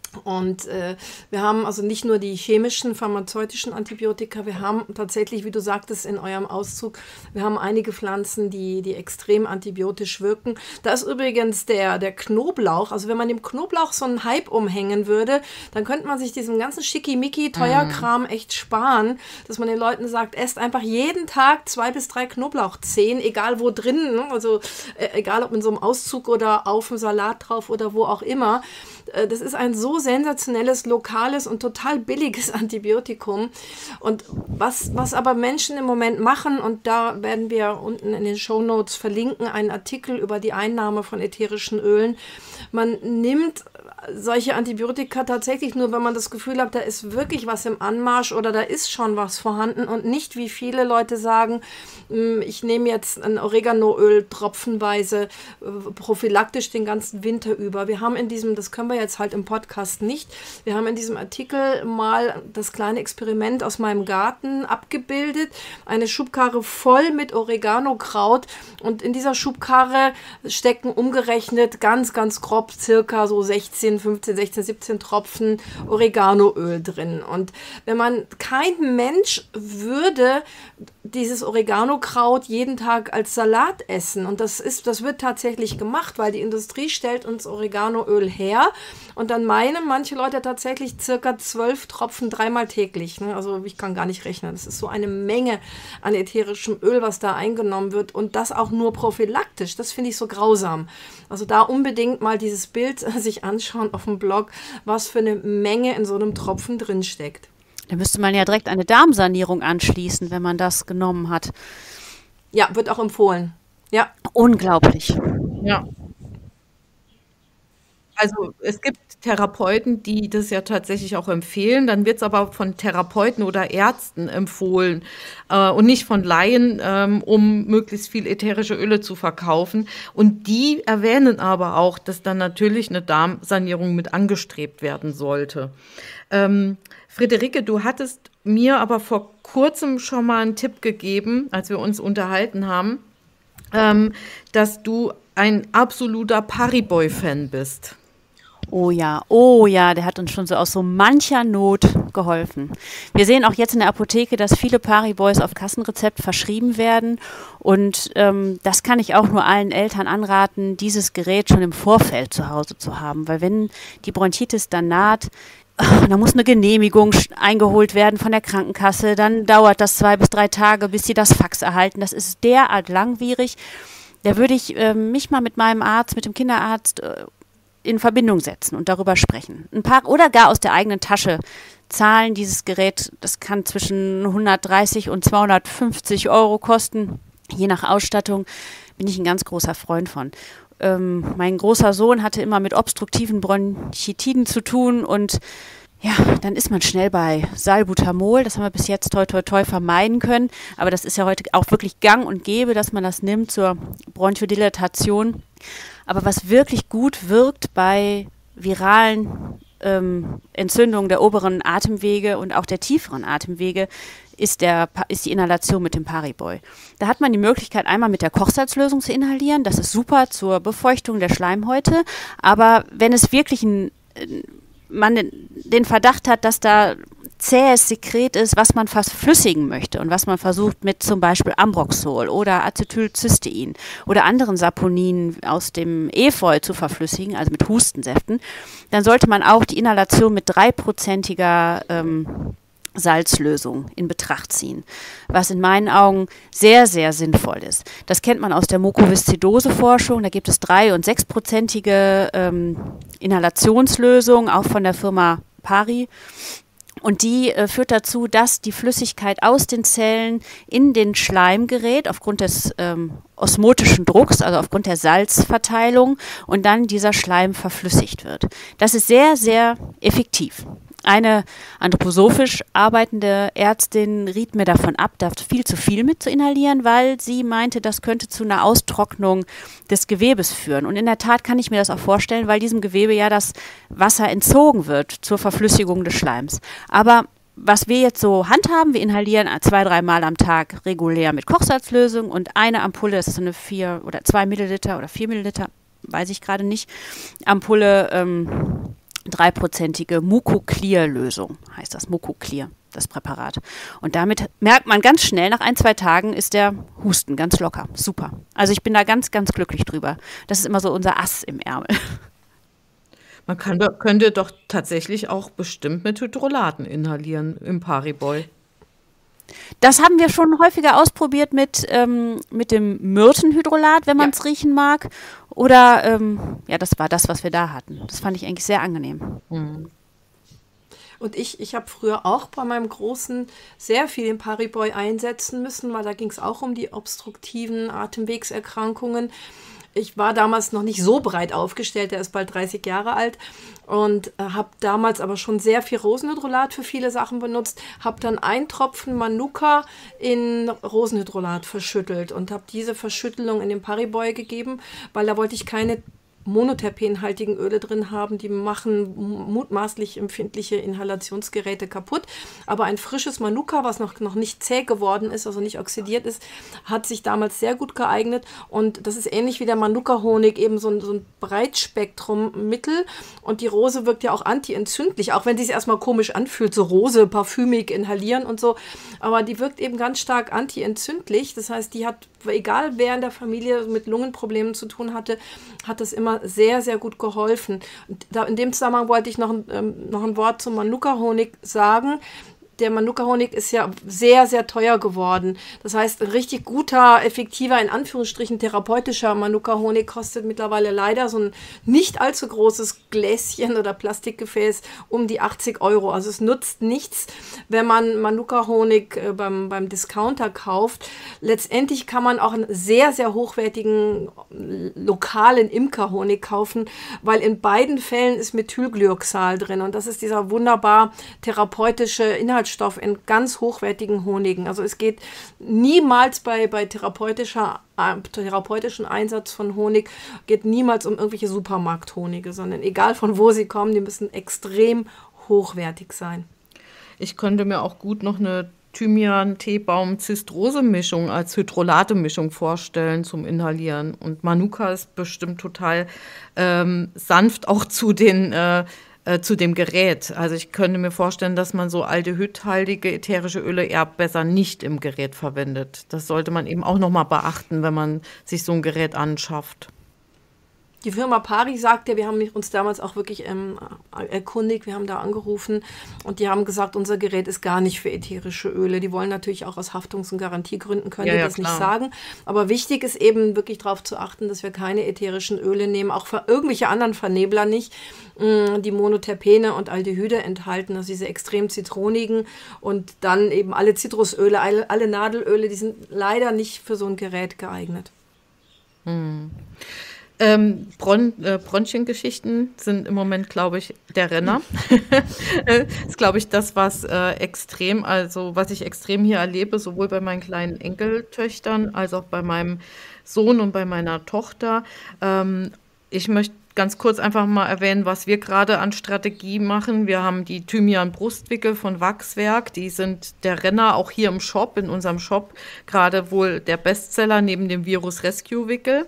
Und äh, wir haben also nicht nur die chemischen, pharmazeutischen Antibiotika, wir haben tatsächlich, wie du sagtest in eurem Auszug, wir haben einige Pflanzen, die, die extrem antibiotisch wirken. Da ist übrigens der, der Knoblauch, also wenn man dem Knoblauch so einen Hype umhängen würde, dann könnte man sich diesen ganzen Schickimicki Teuerkram echt sparen, dass man den Leuten sagt, esst einfach jeden Tag zwei bis drei Knoblauchzehen, egal wo drin, ne? Also äh, egal ob in so einem Auszug oder auf dem Salat drauf oder wo auch immer. Äh, das ist ein so sensationelles, lokales und total billiges Antibiotikum. Und was, was aber Menschen im Moment machen, und da werden wir unten in den Shownotes verlinken, einen Artikel über die Einnahme von ätherischen Ölen. Man nimmt solche Antibiotika tatsächlich nur, wenn man das Gefühl hat, da ist wirklich was im Anmarsch oder da ist schon was vorhanden und nicht, wie viele Leute sagen, ich nehme jetzt ein Oreganoöl tropfenweise prophylaktisch den ganzen Winter über. Wir haben in diesem, das können wir jetzt halt im Podcast nicht, wir haben in diesem Artikel mal das kleine Experiment aus meinem Garten abgebildet, eine Schubkarre voll mit Oregano-Kraut, und in dieser Schubkarre stecken umgerechnet ganz, ganz grob circa so sechzehn, fünfzehn, sechzehn, siebzehn Tropfen Oreganoöl drin. Und wenn man, kein Mensch würde dieses Oregano-Kraut jeden Tag als Salat essen. Und das ist, das wird tatsächlich gemacht, weil die Industrie stellt uns Oreganoöl her. Und dann meinen manche Leute tatsächlich circa zwölf Tropfen dreimal täglich. Ne? Also ich kann gar nicht rechnen. Das ist so eine Menge an ätherischem Öl, was da eingenommen wird. Und das auch nur prophylaktisch. Das finde ich so grausam. Also da unbedingt mal dieses Bild sich anschauen auf dem Blog, was für eine Menge in so einem Tropfen drin steckt. Da müsste man ja direkt eine Darmsanierung anschließen, wenn man das genommen hat. Ja, wird auch empfohlen. Ja. Unglaublich. Ja. Also es gibt Therapeuten, die das ja tatsächlich auch empfehlen. Dann wird es aber von Therapeuten oder Ärzten empfohlen äh, und nicht von Laien, ähm, um möglichst viel ätherische Öle zu verkaufen. Und die erwähnen aber auch, dass dann natürlich eine Darmsanierung mit angestrebt werden sollte. Ähm, Friederike, du hattest mir aber vor kurzem schon mal einen Tipp gegeben, als wir uns unterhalten haben, ähm, dass du ein absoluter Pariboy-Fan bist. Oh ja, oh ja, der hat uns schon so aus so mancher Not geholfen. Wir sehen auch jetzt in der Apotheke, dass viele Pariboys auf Kassenrezept verschrieben werden, und ähm, das kann ich auch nur allen Eltern anraten, dieses Gerät schon im Vorfeld zu Hause zu haben, weil wenn die Bronchitis dann naht, da muss eine Genehmigung eingeholt werden von der Krankenkasse, dann dauert das zwei bis drei Tage, bis sie das Fax erhalten. Das ist derart langwierig. Da würde ich äh, mich mal mit meinem Arzt, mit dem Kinderarzt äh, in Verbindung setzen und darüber sprechen. Ein paar oder gar aus der eigenen Tasche zahlen. Dieses Gerät, das kann zwischen hundertdreißig und zweihundertfünfzig Euro kosten, je nach Ausstattung. Bin ich ein ganz großer Freund von. Ähm, mein großer Sohn hatte immer mit obstruktiven Bronchitiden zu tun, und ja, dann ist man schnell bei Salbutamol. Das haben wir bis jetzt toi toi toi vermeiden können, aber das ist ja heute auch wirklich gang und gäbe, dass man das nimmt zur Bronchodilatation. Aber was wirklich gut wirkt bei viralen ähm, Entzündungen der oberen Atemwege und auch der tieferen Atemwege, ist, der, ist die Inhalation mit dem Pariboy. Da hat man die Möglichkeit, einmal mit der Kochsalzlösung zu inhalieren. Das ist super zur Befeuchtung der Schleimhäute. Aber wenn es wirklich ein, man den Verdacht hat, dass da zähes Sekret ist, was man verflüssigen möchte und was man versucht mit zum Beispiel Ambroxol oder Acetylcystein oder anderen Saponinen aus dem Efeu zu verflüssigen, also mit Hustensäften, dann sollte man auch die Inhalation mit dreiprozentiger ähm, Salzlösung in Betracht ziehen, was in meinen Augen sehr, sehr sinnvoll ist. Das kennt man aus der Mukoviszidose-Forschung, da gibt es drei- und sechsprozentige ähm, Inhalationslösungen, auch von der Firma Pari. Und die äh, führt dazu, dass die Flüssigkeit aus den Zellen in den Schleim gerät, aufgrund des ähm, osmotischen Drucks, also aufgrund der Salzverteilung, und dann dieser Schleim verflüssigt wird. Das ist sehr, sehr effektiv. Eine anthroposophisch arbeitende Ärztin riet mir davon ab, da viel zu viel mit zu inhalieren, weil sie meinte, das könnte zu einer Austrocknung des Gewebes führen. Und in der Tat kann ich mir das auch vorstellen, weil diesem Gewebe ja das Wasser entzogen wird zur Verflüssigung des Schleims. Aber was wir jetzt so handhaben, wir inhalieren zwei, dreimal am Tag regulär mit Kochsalzlösung, und eine Ampulle, das ist so eine vier oder zwei Milliliter oder vier Milliliter, weiß ich gerade nicht, Ampulle ähm, dreiprozentige Mucoclear-Lösung, heißt das, Mucoclear, das Präparat. Und damit merkt man ganz schnell, nach ein, zwei Tagen ist der Husten ganz locker. Super. Also ich bin da ganz, ganz glücklich drüber. Das ist immer so unser Ass im Ärmel. Man kann, könnte doch tatsächlich auch bestimmt mit Hydrolaten inhalieren im Pariboy. Das haben wir schon häufiger ausprobiert mit, ähm, mit dem Myrtenhydrolat, wenn man es ja. riechen mag. Oder, ähm, ja, das war das, was wir da hatten. Das fand ich eigentlich sehr angenehm. Mhm. Und ich, ich habe früher auch bei meinem Großen sehr viel im Pariboy einsetzen müssen, weil da ging es auch um die obstruktiven Atemwegserkrankungen. Ich war damals noch nicht so breit aufgestellt, der ist bald dreißig Jahre alt und äh, habe damals aber schon sehr viel Rosenhydrolat für viele Sachen benutzt, habe dann einen Tropfen Manuka in Rosenhydrolat verschüttelt und habe diese Verschüttelung in den Pariboy gegeben, weil da wollte ich keine monoterpenhaltigen Öle drin haben, die machen mutmaßlich empfindliche Inhalationsgeräte kaputt. Aber ein frisches Manuka, was noch, noch nicht zäh geworden ist, also nicht oxidiert ist, hat sich damals sehr gut geeignet. Und das ist ähnlich wie der Manuka-Honig, eben so ein, so ein Breitspektrum-Mittel. Und die Rose wirkt ja auch antientzündlich, auch wenn sie sich erstmal komisch anfühlt, so Rose, parfümig, inhalieren und so. Aber die wirkt eben ganz stark antientzündlich. Das heißt, die hat, egal wer in der Familie mit Lungenproblemen zu tun hatte, hat das immer sehr, sehr gut geholfen. Und da, in dem Zusammenhang wollte ich noch ein, ähm, noch ein Wort zum Manuka-Honig sagen. Der Manuka-Honig ist ja sehr, sehr teuer geworden. Das heißt, ein richtig guter, effektiver, in Anführungsstrichen therapeutischer Manuka-Honig kostet mittlerweile leider so ein nicht allzu großes Gläschen oder Plastikgefäß um die achtzig Euro. Also es nutzt nichts, wenn man Manuka-Honig äh, beim, beim Discounter kauft. Letztendlich kann man auch einen sehr, sehr hochwertigen lokalen Imkerhonig kaufen, weil in beiden Fällen ist Methylglyoxal drin und das ist dieser wunderbar therapeutische Inhaltsstoff in ganz hochwertigen Honigen. Also es geht niemals bei, bei therapeutischer, äh, therapeutischen Einsatz von Honig, geht niemals um irgendwelche Supermarkthonige, sondern egal von wo sie kommen, die müssen extrem hochwertig sein. Ich könnte mir auch gut noch eine Thymian-Teebaum-Zistrose-Mischung als Hydrolate-Mischung vorstellen zum Inhalieren. Und Manuka ist bestimmt total ähm, sanft auch zu den äh, zu dem Gerät. Also ich könnte mir vorstellen, dass man so aldehydhaltige ätherische Öle eher besser nicht im Gerät verwendet. Das sollte man eben auch nochmal beachten, wenn man sich so ein Gerät anschafft. Die Firma Pari sagt ja, wir haben uns damals auch wirklich ähm, erkundigt, wir haben da angerufen und die haben gesagt, unser Gerät ist gar nicht für ätherische Öle. Die wollen natürlich auch aus Haftungs- und Garantiegründen, können ja, die ja, das klar. nicht sagen. Aber wichtig ist eben wirklich darauf zu achten, dass wir keine ätherischen Öle nehmen, auch für irgendwelche anderen Vernebler nicht, mh, die Monoterpene und Aldehyde enthalten, also diese extrem zitronigen und dann eben alle Zitrusöle, alle, alle Nadelöle, die sind leider nicht für so ein Gerät geeignet. Hm. Ähm, Bron äh, Bronchiengeschichten sind im Moment, glaube ich, der Renner. Das ist, glaube ich, das, was äh, extrem, also was ich extrem hier erlebe, sowohl bei meinen kleinen Enkeltöchtern als auch bei meinem Sohn und bei meiner Tochter. Ähm, ich möchte ganz kurz einfach mal erwähnen, was wir gerade an Strategie machen. Wir haben die Thymian-Brustwickel von Wachswerk. Die sind der Renner auch hier im Shop, in unserem Shop, gerade wohl der Bestseller neben dem Virus-Rescue-Wickel.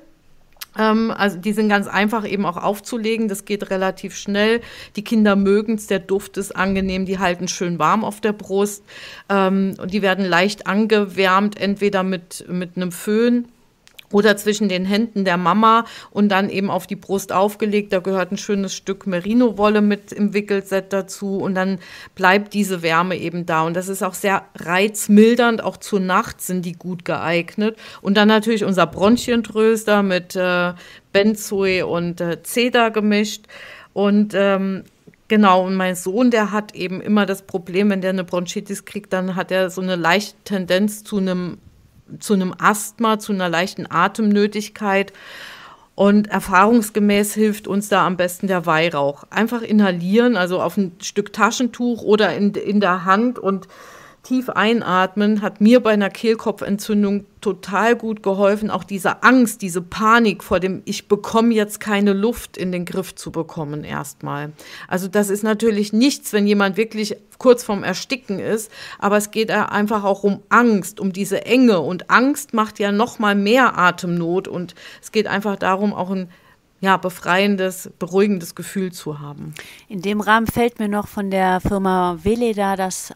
Also die sind ganz einfach eben auch aufzulegen, das geht relativ schnell. Die Kinder mögen es, der Duft ist angenehm, die halten schön warm auf der Brust und die werden leicht angewärmt, entweder mit, mit einem Föhn oder zwischen den Händen der Mama und dann eben auf die Brust aufgelegt. Da gehört ein schönes Stück Merino-Wolle mit im Wickelset dazu und dann bleibt diese Wärme eben da. Und das ist auch sehr reizmildernd, auch zur Nacht sind die gut geeignet. Und dann natürlich unser Bronchientröster mit äh, Benzoe und äh, Zeder gemischt. Und ähm, genau, und mein Sohn, der hat eben immer das Problem, wenn der eine Bronchitis kriegt, dann hat er so eine leichte Tendenz zu einem zu einem Asthma, zu einer leichten Atemnötigkeit. Und erfahrungsgemäß hilft uns da am besten der Weihrauch. Einfach inhalieren, also auf ein Stück Taschentuch oder in, in der Hand und tief einatmen, hat mir bei einer Kehlkopfentzündung total gut geholfen, auch diese Angst, diese Panik vor dem, ich bekomme jetzt keine Luft, in den Griff zu bekommen erstmal. Also das ist natürlich nichts, wenn jemand wirklich kurz vorm Ersticken ist, aber es geht einfach auch um Angst, um diese Enge und Angst macht ja noch mal mehr Atemnot und es geht einfach darum, auch ein ja, befreiendes, beruhigendes Gefühl zu haben. In dem Rahmen fällt mir noch von der Firma Veleda das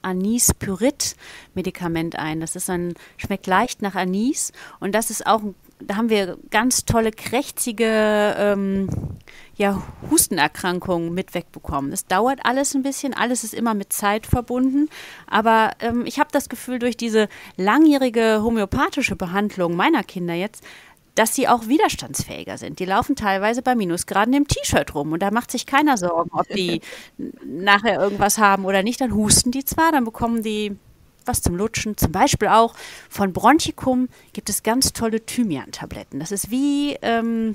Anis-Pyrit-Medikament ein. Das ist ein, schmeckt leicht nach Anis und das ist auch, da haben wir ganz tolle, krächzige ähm, ja, Hustenerkrankungen mit wegbekommen. Es dauert alles ein bisschen, alles ist immer mit Zeit verbunden, aber ähm, ich habe das Gefühl, durch diese langjährige homöopathische Behandlung meiner Kinder jetzt, dass sie auch widerstandsfähiger sind. Die laufen teilweise bei Minusgraden im T-Shirt rum und da macht sich keiner Sorgen, ob die nachher irgendwas haben oder nicht. Dann husten die zwar, dann bekommen die was zum Lutschen. Zum Beispiel auch von Bronchicum gibt es ganz tolle Thymian-Tabletten. Das ist wie ähm,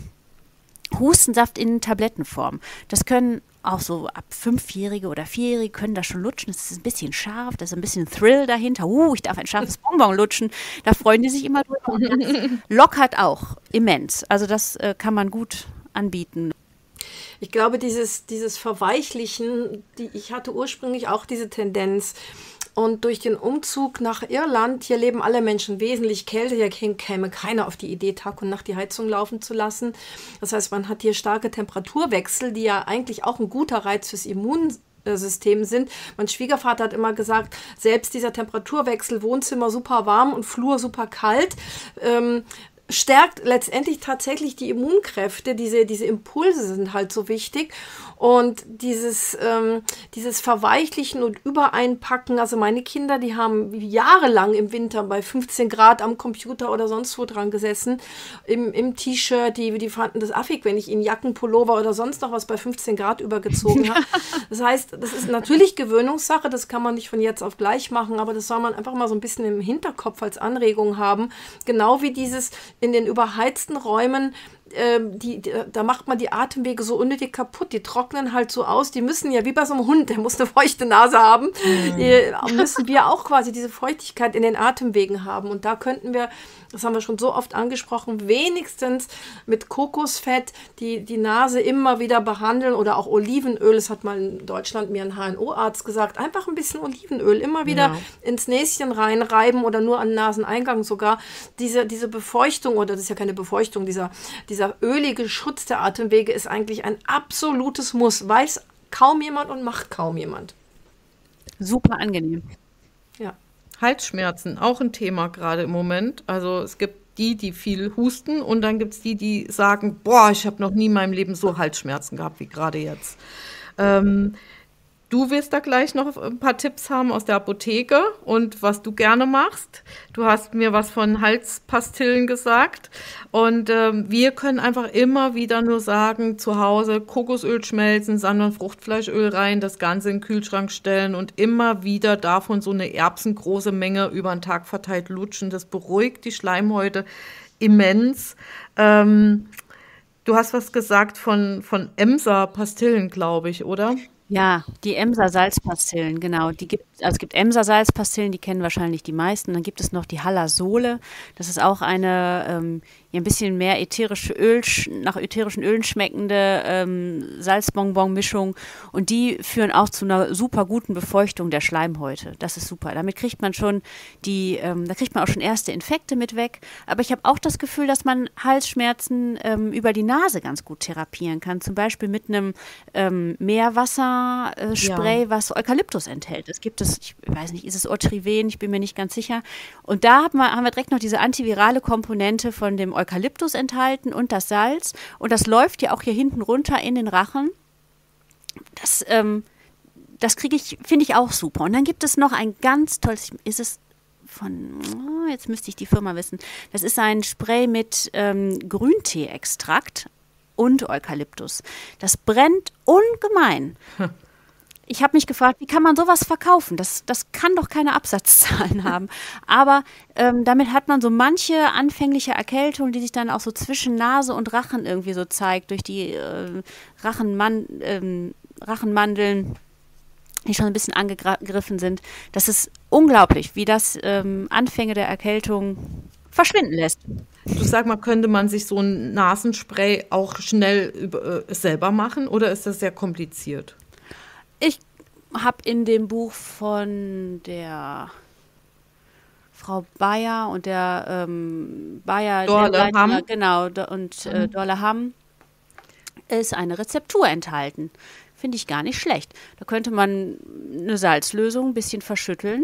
Hustensaft in Tablettenform. Das können auch so ab Fünfjährige oder Vierjährige können das schon lutschen. Das ist ein bisschen scharf, da ist ein bisschen Thrill dahinter. Uh, ich darf ein scharfes Bonbon lutschen. Da freuen die sich immer drüber. Und das lockert auch immens. Also das äh, kann man gut anbieten. Ich glaube, dieses, dieses Verweichlichen, die, ich hatte ursprünglich auch diese Tendenz. Und durch den Umzug nach Irland, hier leben alle Menschen wesentlich kälter, hier käme keiner auf die Idee, Tag und Nacht die Heizung laufen zu lassen. Das heißt, man hat hier starke Temperaturwechsel, die ja eigentlich auch ein guter Reiz fürs Immunsystem sind. Mein Schwiegervater hat immer gesagt, selbst dieser Temperaturwechsel, Wohnzimmer super warm und Flur super kalt, ähm, stärkt letztendlich tatsächlich die Immunkräfte. Diese, diese Impulse sind halt so wichtig. Und dieses, ähm, dieses Verweichlichen und Übereinpacken, also meine Kinder, die haben jahrelang im Winter bei fünfzehn Grad am Computer oder sonst wo dran gesessen, im, im T-Shirt, die, die fanden das affig, wenn ich ihnen Jacken, Pullover oder sonst noch was bei fünfzehn Grad übergezogen habe. Das heißt, das ist natürlich Gewöhnungssache, das kann man nicht von jetzt auf gleich machen, aber das soll man einfach mal so ein bisschen im Hinterkopf als Anregung haben. Genau wie dieses in den überheizten Räumen, Die, die, da macht man die Atemwege so unnötig kaputt, die trocknen halt so aus, die müssen ja wie bei so einem Hund, der muss eine feuchte Nase haben, mhm. die, müssen wir auch quasi diese Feuchtigkeit in den Atemwegen haben und da könnten wir, das haben wir schon so oft angesprochen, wenigstens mit Kokosfett die, die Nase immer wieder behandeln oder auch Olivenöl, das hat mal in Deutschland mir ein H N O-Arzt gesagt, einfach ein bisschen Olivenöl immer wieder ja. ins Näschen reinreiben oder nur an den Naseneingang sogar, diese, diese Befeuchtung, oder das ist ja keine Befeuchtung, dieser, dieser Dieser ölige Schutz der Atemwege ist eigentlich ein absolutes Muss. Weiß kaum jemand und macht kaum jemand. Super angenehm. Ja. Halsschmerzen, auch ein Thema gerade im Moment. Also es gibt die, die viel husten und dann gibt es die, die sagen, boah, ich habe noch nie in meinem Leben so Halsschmerzen gehabt wie gerade jetzt. Ähm, Du wirst da gleich noch ein paar Tipps haben aus der Apotheke und was du gerne machst. Du hast mir was von Halspastillen gesagt und ähm, wir können einfach immer wieder nur sagen, zu Hause Kokosöl schmelzen, Sand- und Fruchtfleischöl rein, das Ganze in den Kühlschrank stellen und immer wieder davon so eine erbsengroße Menge über den Tag verteilt lutschen. Das beruhigt die Schleimhäute immens. Ähm, du hast was gesagt von, von Emsa-Pastillen, glaube ich, oder? Ja, die Emsa-Salzpastillen, genau. Die gibt, also es gibt Emsa-Salzpastillen, die kennen wahrscheinlich die meisten. Dann gibt es noch die Halasole. Das ist auch eine ähm, ja, ein bisschen mehr ätherische Öl, nach ätherischen Ölen schmeckende ähm, Salzbonbon-Mischung. Und die führen auch zu einer super guten Befeuchtung der Schleimhäute. Das ist super. Damit kriegt man schon die, ähm, da kriegt man auch schon erste Infekte mit weg. Aber ich habe auch das Gefühl, dass man Halsschmerzen ähm, über die Nase ganz gut therapieren kann. Zum Beispiel mit einem ähm, Meerwasser. Äh, Spray, ja. was Eukalyptus enthält. Es gibt es, ich weiß nicht, ist es Otriven, ich bin mir nicht ganz sicher. Und da haben wir, haben wir direkt noch diese antivirale Komponente von dem Eukalyptus enthalten und das Salz. Und das läuft ja auch hier hinten runter in den Rachen. Das, ähm, das kriege ich, finde ich auch super. Und dann gibt es noch ein ganz tolles, ist es von, oh, jetzt müsste ich die Firma wissen. Das ist ein Spray mit ähm, Grüntee-Extrakt und Eukalyptus. Das brennt ungemein. Hm. Ich habe mich gefragt, wie kann man sowas verkaufen? Das, das kann doch keine Absatzzahlen haben. Aber ähm, damit hat man so manche anfängliche Erkältung, die sich dann auch so zwischen Nase und Rachen irgendwie so zeigt, durch die äh, Rachenman ähm, Rachenmandeln, die schon ein bisschen angegriffen sind. Das ist unglaublich, wie das ähm, Anfänge der Erkältung verschwinden lässt. Du sag mal, könnte man sich so ein Nasenspray auch schnell äh, selber machen oder ist das sehr kompliziert? Ich habe in dem Buch von der Frau Bayer und der ähm, Bayer, Dorle der Hamm. Genau, und äh, Dorle Hamm, ist eine Rezeptur enthalten. Finde ich gar nicht schlecht. Da könnte man eine Salzlösung ein bisschen verschütteln.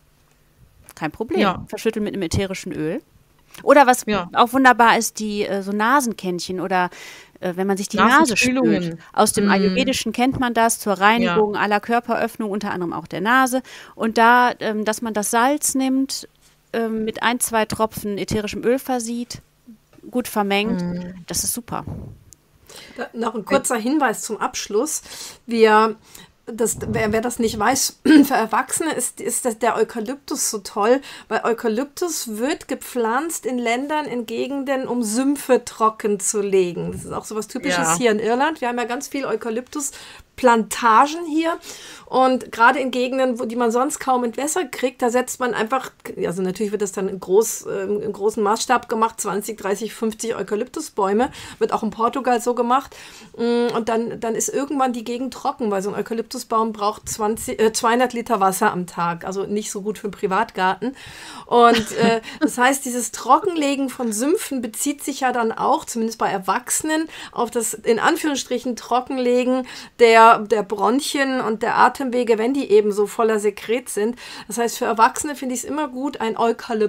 Kein Problem. Ja. Verschütteln mit einem ätherischen Öl. Oder was Ja. auch wunderbar ist, die äh, so Nasenkännchen oder äh, wenn man sich die Nase Nasenspülungen. spült. Aus dem Mm. Ayurvedischen kennt man das zur Reinigung aller Körperöffnung, unter anderem auch der Nase. Und da, ähm, dass man das Salz nimmt, ähm, mit ein, zwei Tropfen ätherischem Öl versieht, gut vermengt, Mm. das ist super. Da, noch ein kurzer Hinweis zum Abschluss. Wir, das, wer, wer das nicht weiß, für Erwachsene ist, ist das, der Eukalyptus so toll, weil Eukalyptus wird gepflanzt in Ländern, in Gegenden, um Sümpfe trocken zu legen. Das ist auch so was Typisches Ja. hier in Irland. Wir haben ja ganz viel Eukalyptusplantagen hier und gerade in Gegenden, wo die man sonst kaum entwässert kriegt, da setzt man einfach, also natürlich wird das dann in, groß, äh, im großen Maßstab gemacht, zwanzig, dreißig, fünfzig Eukalyptusbäume, wird auch in Portugal so gemacht und dann, dann ist irgendwann die Gegend trocken, weil so ein Eukalyptusbaum braucht zwanzig, äh, zweihundert Liter Wasser am Tag, also nicht so gut für einen Privatgarten und äh, das heißt, dieses Trockenlegen von Sümpfen bezieht sich ja dann auch, zumindest bei Erwachsenen, auf das in Anführungsstrichen Trockenlegen der, der Bronchien und der Atemwege, wenn die eben so voller Sekret sind. Das heißt, für Erwachsene finde ich es immer gut, ein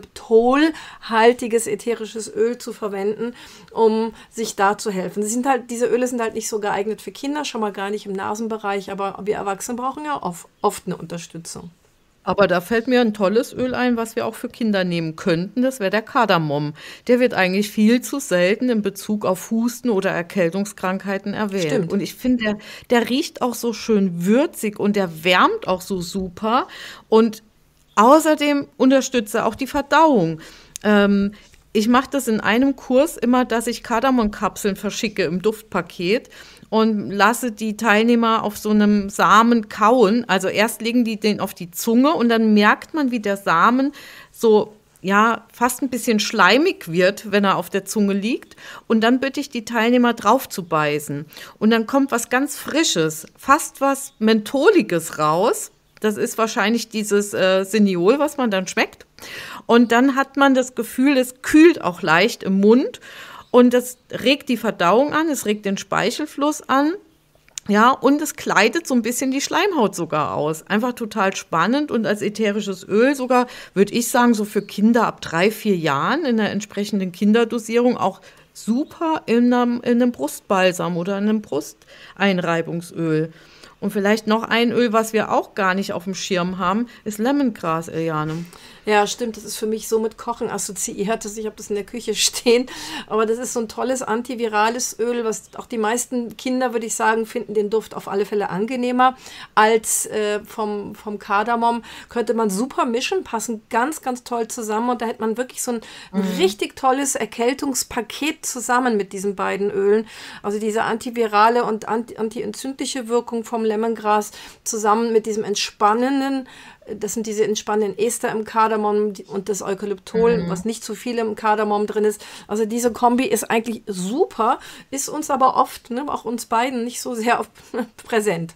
Eukalyptol-haltiges ätherisches Öl zu verwenden, um sich da zu helfen. Sie sind halt, diese Öle sind halt nicht so geeignet für Kinder, schon mal gar nicht im Nasenbereich, aber wir Erwachsene brauchen ja oft, oft eine Unterstützung. Aber da fällt mir ein tolles Öl ein, was wir auch für Kinder nehmen könnten. Das wäre der Kardamom. Der wird eigentlich viel zu selten in Bezug auf Husten oder Erkältungskrankheiten erwähnt. Stimmt. Und ich finde, der, der riecht auch so schön würzig und der wärmt auch so super. Und außerdem unterstützt er auch die Verdauung. Ähm, ich mache das in einem Kurs immer, dass ich Kardamomkapseln verschicke im Duftpaket und lasse die Teilnehmer auf so einem Samen kauen. Also erst legen die den auf die Zunge und dann merkt man, wie der Samen so, ja, fast ein bisschen schleimig wird, wenn er auf der Zunge liegt. Und dann bitte ich die Teilnehmer drauf zu beißen. Und dann kommt was ganz Frisches, fast was Mentholiges raus. Das ist wahrscheinlich dieses äh, Seniol, was man dann schmeckt. Und dann hat man das Gefühl, es kühlt auch leicht im Mund. Und das regt die Verdauung an, es regt den Speichelfluss an, ja, und es kleidet so ein bisschen die Schleimhaut sogar aus. Einfach total spannend und als ätherisches Öl sogar, würde ich sagen, so für Kinder ab drei, vier Jahren in der entsprechenden Kinderdosierung auch super in einem, in einem Brustbalsam oder in einem Brusteinreibungsöl. Und vielleicht noch ein Öl, was wir auch gar nicht auf dem Schirm haben, ist Lemongras, Eliane. Ja, stimmt, das ist für mich so mit Kochen assoziiert. Ich habe das in der Küche stehen, aber das ist so ein tolles antivirales Öl, was auch die meisten Kinder, würde ich sagen, finden den Duft auf alle Fälle angenehmer als äh, vom, vom Kardamom. Könnte man super mischen, passen ganz, ganz toll zusammen und da hätte man wirklich so ein, ein mhm. richtig tolles Erkältungspaket zusammen mit diesen beiden Ölen. Also diese antivirale und anti, antientzündliche Wirkung vom Lemongras zusammen mit diesem entspannenden. Das sind diese entspannenden Ester im Kardamom und das Eukalyptol, mhm. was nicht zu viel im Kardamom drin ist. Also diese Kombi ist eigentlich super, ist uns aber oft, ne, auch uns beiden, nicht so sehr oft präsent.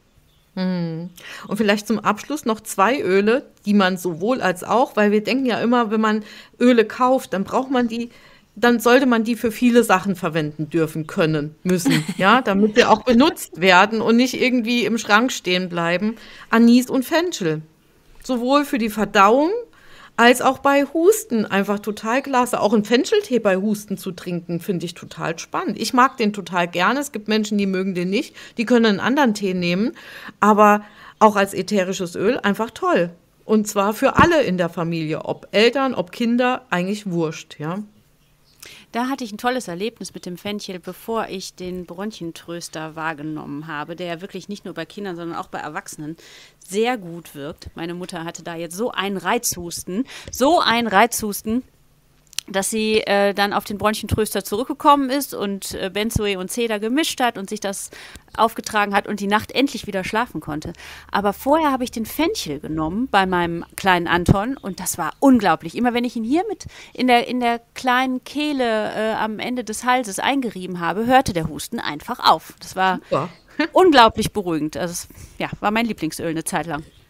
Mhm. Und vielleicht zum Abschluss noch zwei Öle, die man sowohl als auch, weil wir denken ja immer, wenn man Öle kauft, dann braucht man die, dann sollte man die für viele Sachen verwenden dürfen, können, müssen, ja, damit sie auch benutzt werden und nicht irgendwie im Schrank stehen bleiben. Anis und Fenchel. Sowohl für die Verdauung als auch bei Husten einfach total klasse. Auch einen Fencheltee bei Husten zu trinken, finde ich total spannend. Ich mag den total gerne. Es gibt Menschen, die mögen den nicht. Die können einen anderen Tee nehmen. Aber auch als ätherisches Öl einfach toll. Und zwar für alle in der Familie. Ob Eltern, ob Kinder, eigentlich wurscht, ja. Da hatte ich ein tolles Erlebnis mit dem Fenchel, bevor ich den Bronchientröster wahrgenommen habe, der ja wirklich nicht nur bei Kindern, sondern auch bei Erwachsenen sehr gut wirkt. Meine Mutter hatte da jetzt so einen Reizhusten, so einen Reizhusten, dass sie äh, dann auf den Bronchientröster zurückgekommen ist und äh, Benzoe und Ceder gemischt hat und sich das aufgetragen hat und die Nacht endlich wieder schlafen konnte. Aber vorher habe ich den Fenchel genommen bei meinem kleinen Anton und das war unglaublich. Immer wenn ich ihn hier mit in der, in der kleinen Kehle äh, am Ende des Halses eingerieben habe, hörte der Husten einfach auf. Das war unglaublich beruhigend. Also es, ja, war mein Lieblingsöl eine Zeit lang.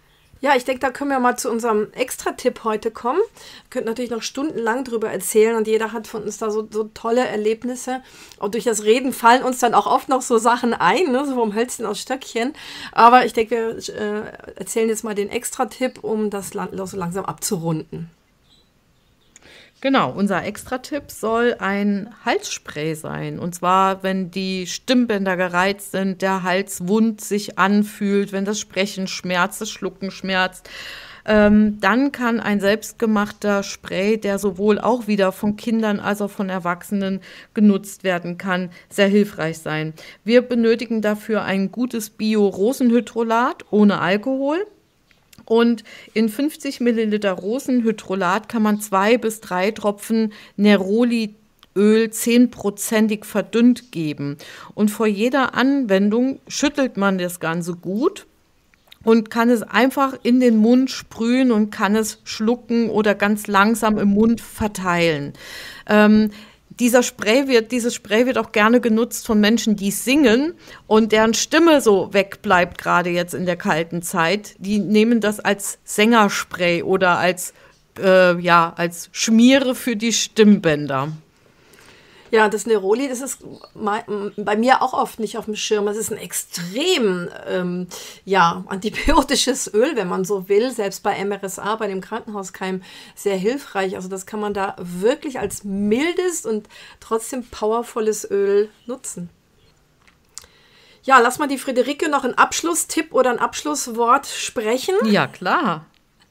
Ja, ich denke, da können wir mal zu unserem Extra-Tipp heute kommen. Wir könnten natürlich noch stundenlang drüber erzählen und jeder hat von uns da so, so tolle Erlebnisse. Und durch das Reden fallen uns dann auch oft noch so Sachen ein, ne? So vom Hölzchen aus Stöckchen. Aber ich denke, wir äh, erzählen jetzt mal den Extra-Tipp, um das lang, so langsam abzurunden. Genau, unser Extra-Tipp soll ein Halsspray sein. Und zwar, wenn die Stimmbänder gereizt sind, der Hals wund sich anfühlt, wenn das Sprechen schmerzt, das Schlucken schmerzt, ähm, dann kann ein selbstgemachter Spray, der sowohl auch wieder von Kindern als auch von Erwachsenen genutzt werden kann, sehr hilfreich sein. Wir benötigen dafür ein gutes Bio-Rosenhydrolat ohne Alkohol. Und in fünfzig Milliliter Rosenhydrolat kann man zwei bis drei Tropfen Neroli-Öl zehnprozentig verdünnt geben. Und vor jeder Anwendung schüttelt man das Ganze gut und kann es einfach in den Mund sprühen und kann es schlucken oder ganz langsam im Mund verteilen. Ähm, Dieser Spray wird, dieses Spray wird auch gerne genutzt von Menschen, die singen und deren Stimme so wegbleibt, gerade jetzt in der kalten Zeit. Die nehmen das als Sängerspray oder als, äh, ja, als Schmiere für die Stimmbänder. Ja, das Neroli, das ist bei mir auch oft nicht auf dem Schirm. Es ist ein extrem ähm, ja, antibiotisches Öl, wenn man so will. Selbst bei M R S A, bei dem Krankenhauskeim, sehr hilfreich. Also das kann man da wirklich als mildes und trotzdem powervolles Öl nutzen. Ja, lass mal die Friederike noch einen Abschlusstipp oder ein Abschlusswort sprechen. Ja, klar.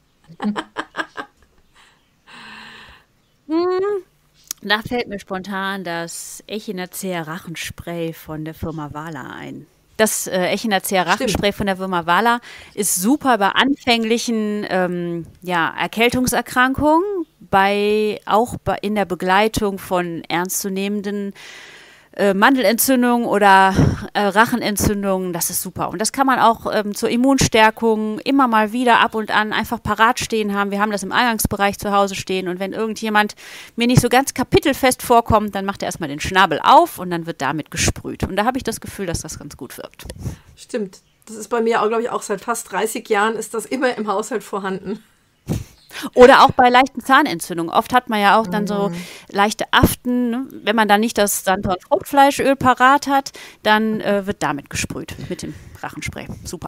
hm. Da fällt mir spontan das Echinacea Rachenspray von der Firma Wala ein. Das äh, Echinacea Rachenspray von der Firma Wala ist super bei anfänglichen ähm, ja, Erkältungserkrankungen, bei, auch bei, in der Begleitung von ernstzunehmenden äh, Mandelentzündungen oder äh, Rachenentzündungen. Das ist super. Und das kann man auch ähm, zur Immunstärkung immer mal wieder ab und an einfach parat stehen haben. Wir haben das im Eingangsbereich zu Hause stehen und wenn irgendjemand mir nicht so ganz kapitelfest vorkommt, dann macht er erstmal den Schnabel auf und dann wird damit gesprüht. Und da habe ich das Gefühl, dass das ganz gut wirkt. Stimmt. Das ist bei mir auch, glaube ich, auch seit fast dreißig Jahren ist das immer im Haushalt vorhanden. Oder auch bei leichten Zahnentzündungen. Oft hat man ja auch dann so leichte Aften. Ne? Wenn man dann nicht das Sanddorn Fruchtfleischöl parat hat, dann äh, wird damit gesprüht mit dem Rachenspray. Super.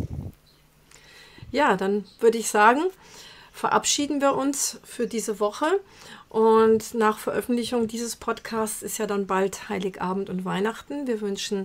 Ja, dann würde ich sagen, verabschieden wir uns für diese Woche. Und nach Veröffentlichung dieses Podcasts ist ja dann bald Heiligabend und Weihnachten. Wir wünschen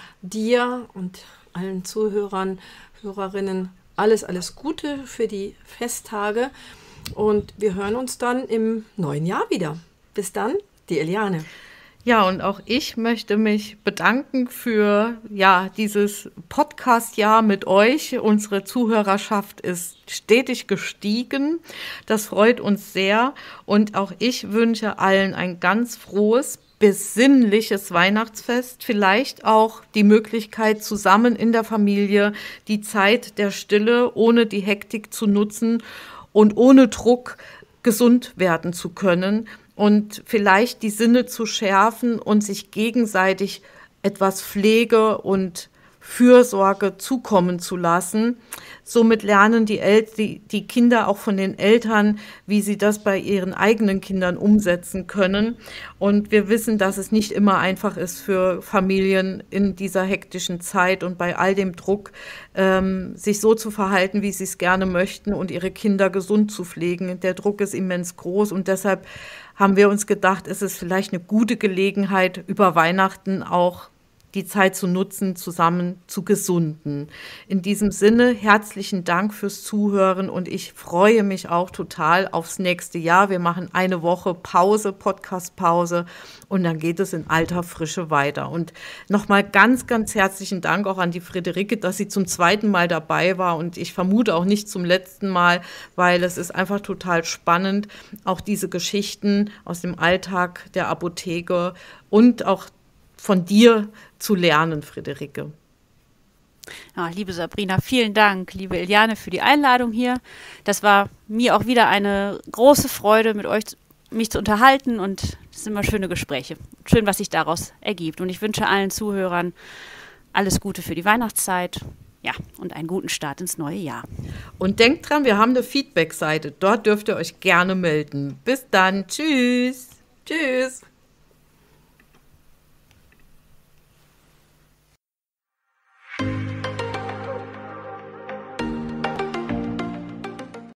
dir und allen Zuhörern, Hörerinnen alles, alles Gute für die Festtage und wir hören uns dann im neuen Jahr wieder. Bis dann, die Eliane. Ja, und auch ich möchte mich bedanken für ja, dieses Podcast-Jahr mit euch. Unsere Zuhörerschaft ist stetig gestiegen. Das freut uns sehr. Und auch ich wünsche allen ein ganz frohes, besinnliches Weihnachtsfest, vielleicht auch die Möglichkeit, zusammen in der Familie die Zeit der Stille ohne die Hektik zu nutzen und ohne Druck gesund werden zu können und vielleicht die Sinne zu schärfen und sich gegenseitig etwas Pflege und Fürsorge zukommen zu lassen. Somit lernen die, El- die, die Kinder auch von den Eltern, wie sie das bei ihren eigenen Kindern umsetzen können. Und wir wissen, dass es nicht immer einfach ist für Familien in dieser hektischen Zeit und bei all dem Druck, ähm, sich so zu verhalten, wie sie es gerne möchten und ihre Kinder gesund zu pflegen. Der Druck ist immens groß und deshalb haben wir uns gedacht, es ist vielleicht eine gute Gelegenheit, über Weihnachten auch die Zeit zu nutzen, zusammen zu gesunden. In diesem Sinne, herzlichen Dank fürs Zuhören und ich freue mich auch total aufs nächste Jahr. Wir machen eine Woche Pause, Podcast-Pause und dann geht es in alter Frische weiter. Und nochmal ganz, ganz herzlichen Dank auch an die Friederike, dass sie zum zweiten Mal dabei war und ich vermute auch nicht zum letzten Mal, weil es ist einfach total spannend, auch diese Geschichten aus dem Alltag der Apotheke und auch von dir zu lernen, Friederike. Ja, liebe Sabrina, vielen Dank, liebe Eliane, für die Einladung hier. Das war mir auch wieder eine große Freude, mit euch mich zu unterhalten und es sind immer schöne Gespräche. Schön, was sich daraus ergibt. Und ich wünsche allen Zuhörern alles Gute für die Weihnachtszeit Ja, und einen guten Start ins neue Jahr. Und denkt dran, wir haben eine Feedback-Seite. Dort dürft ihr euch gerne melden. Bis dann. Tschüss. Tschüss.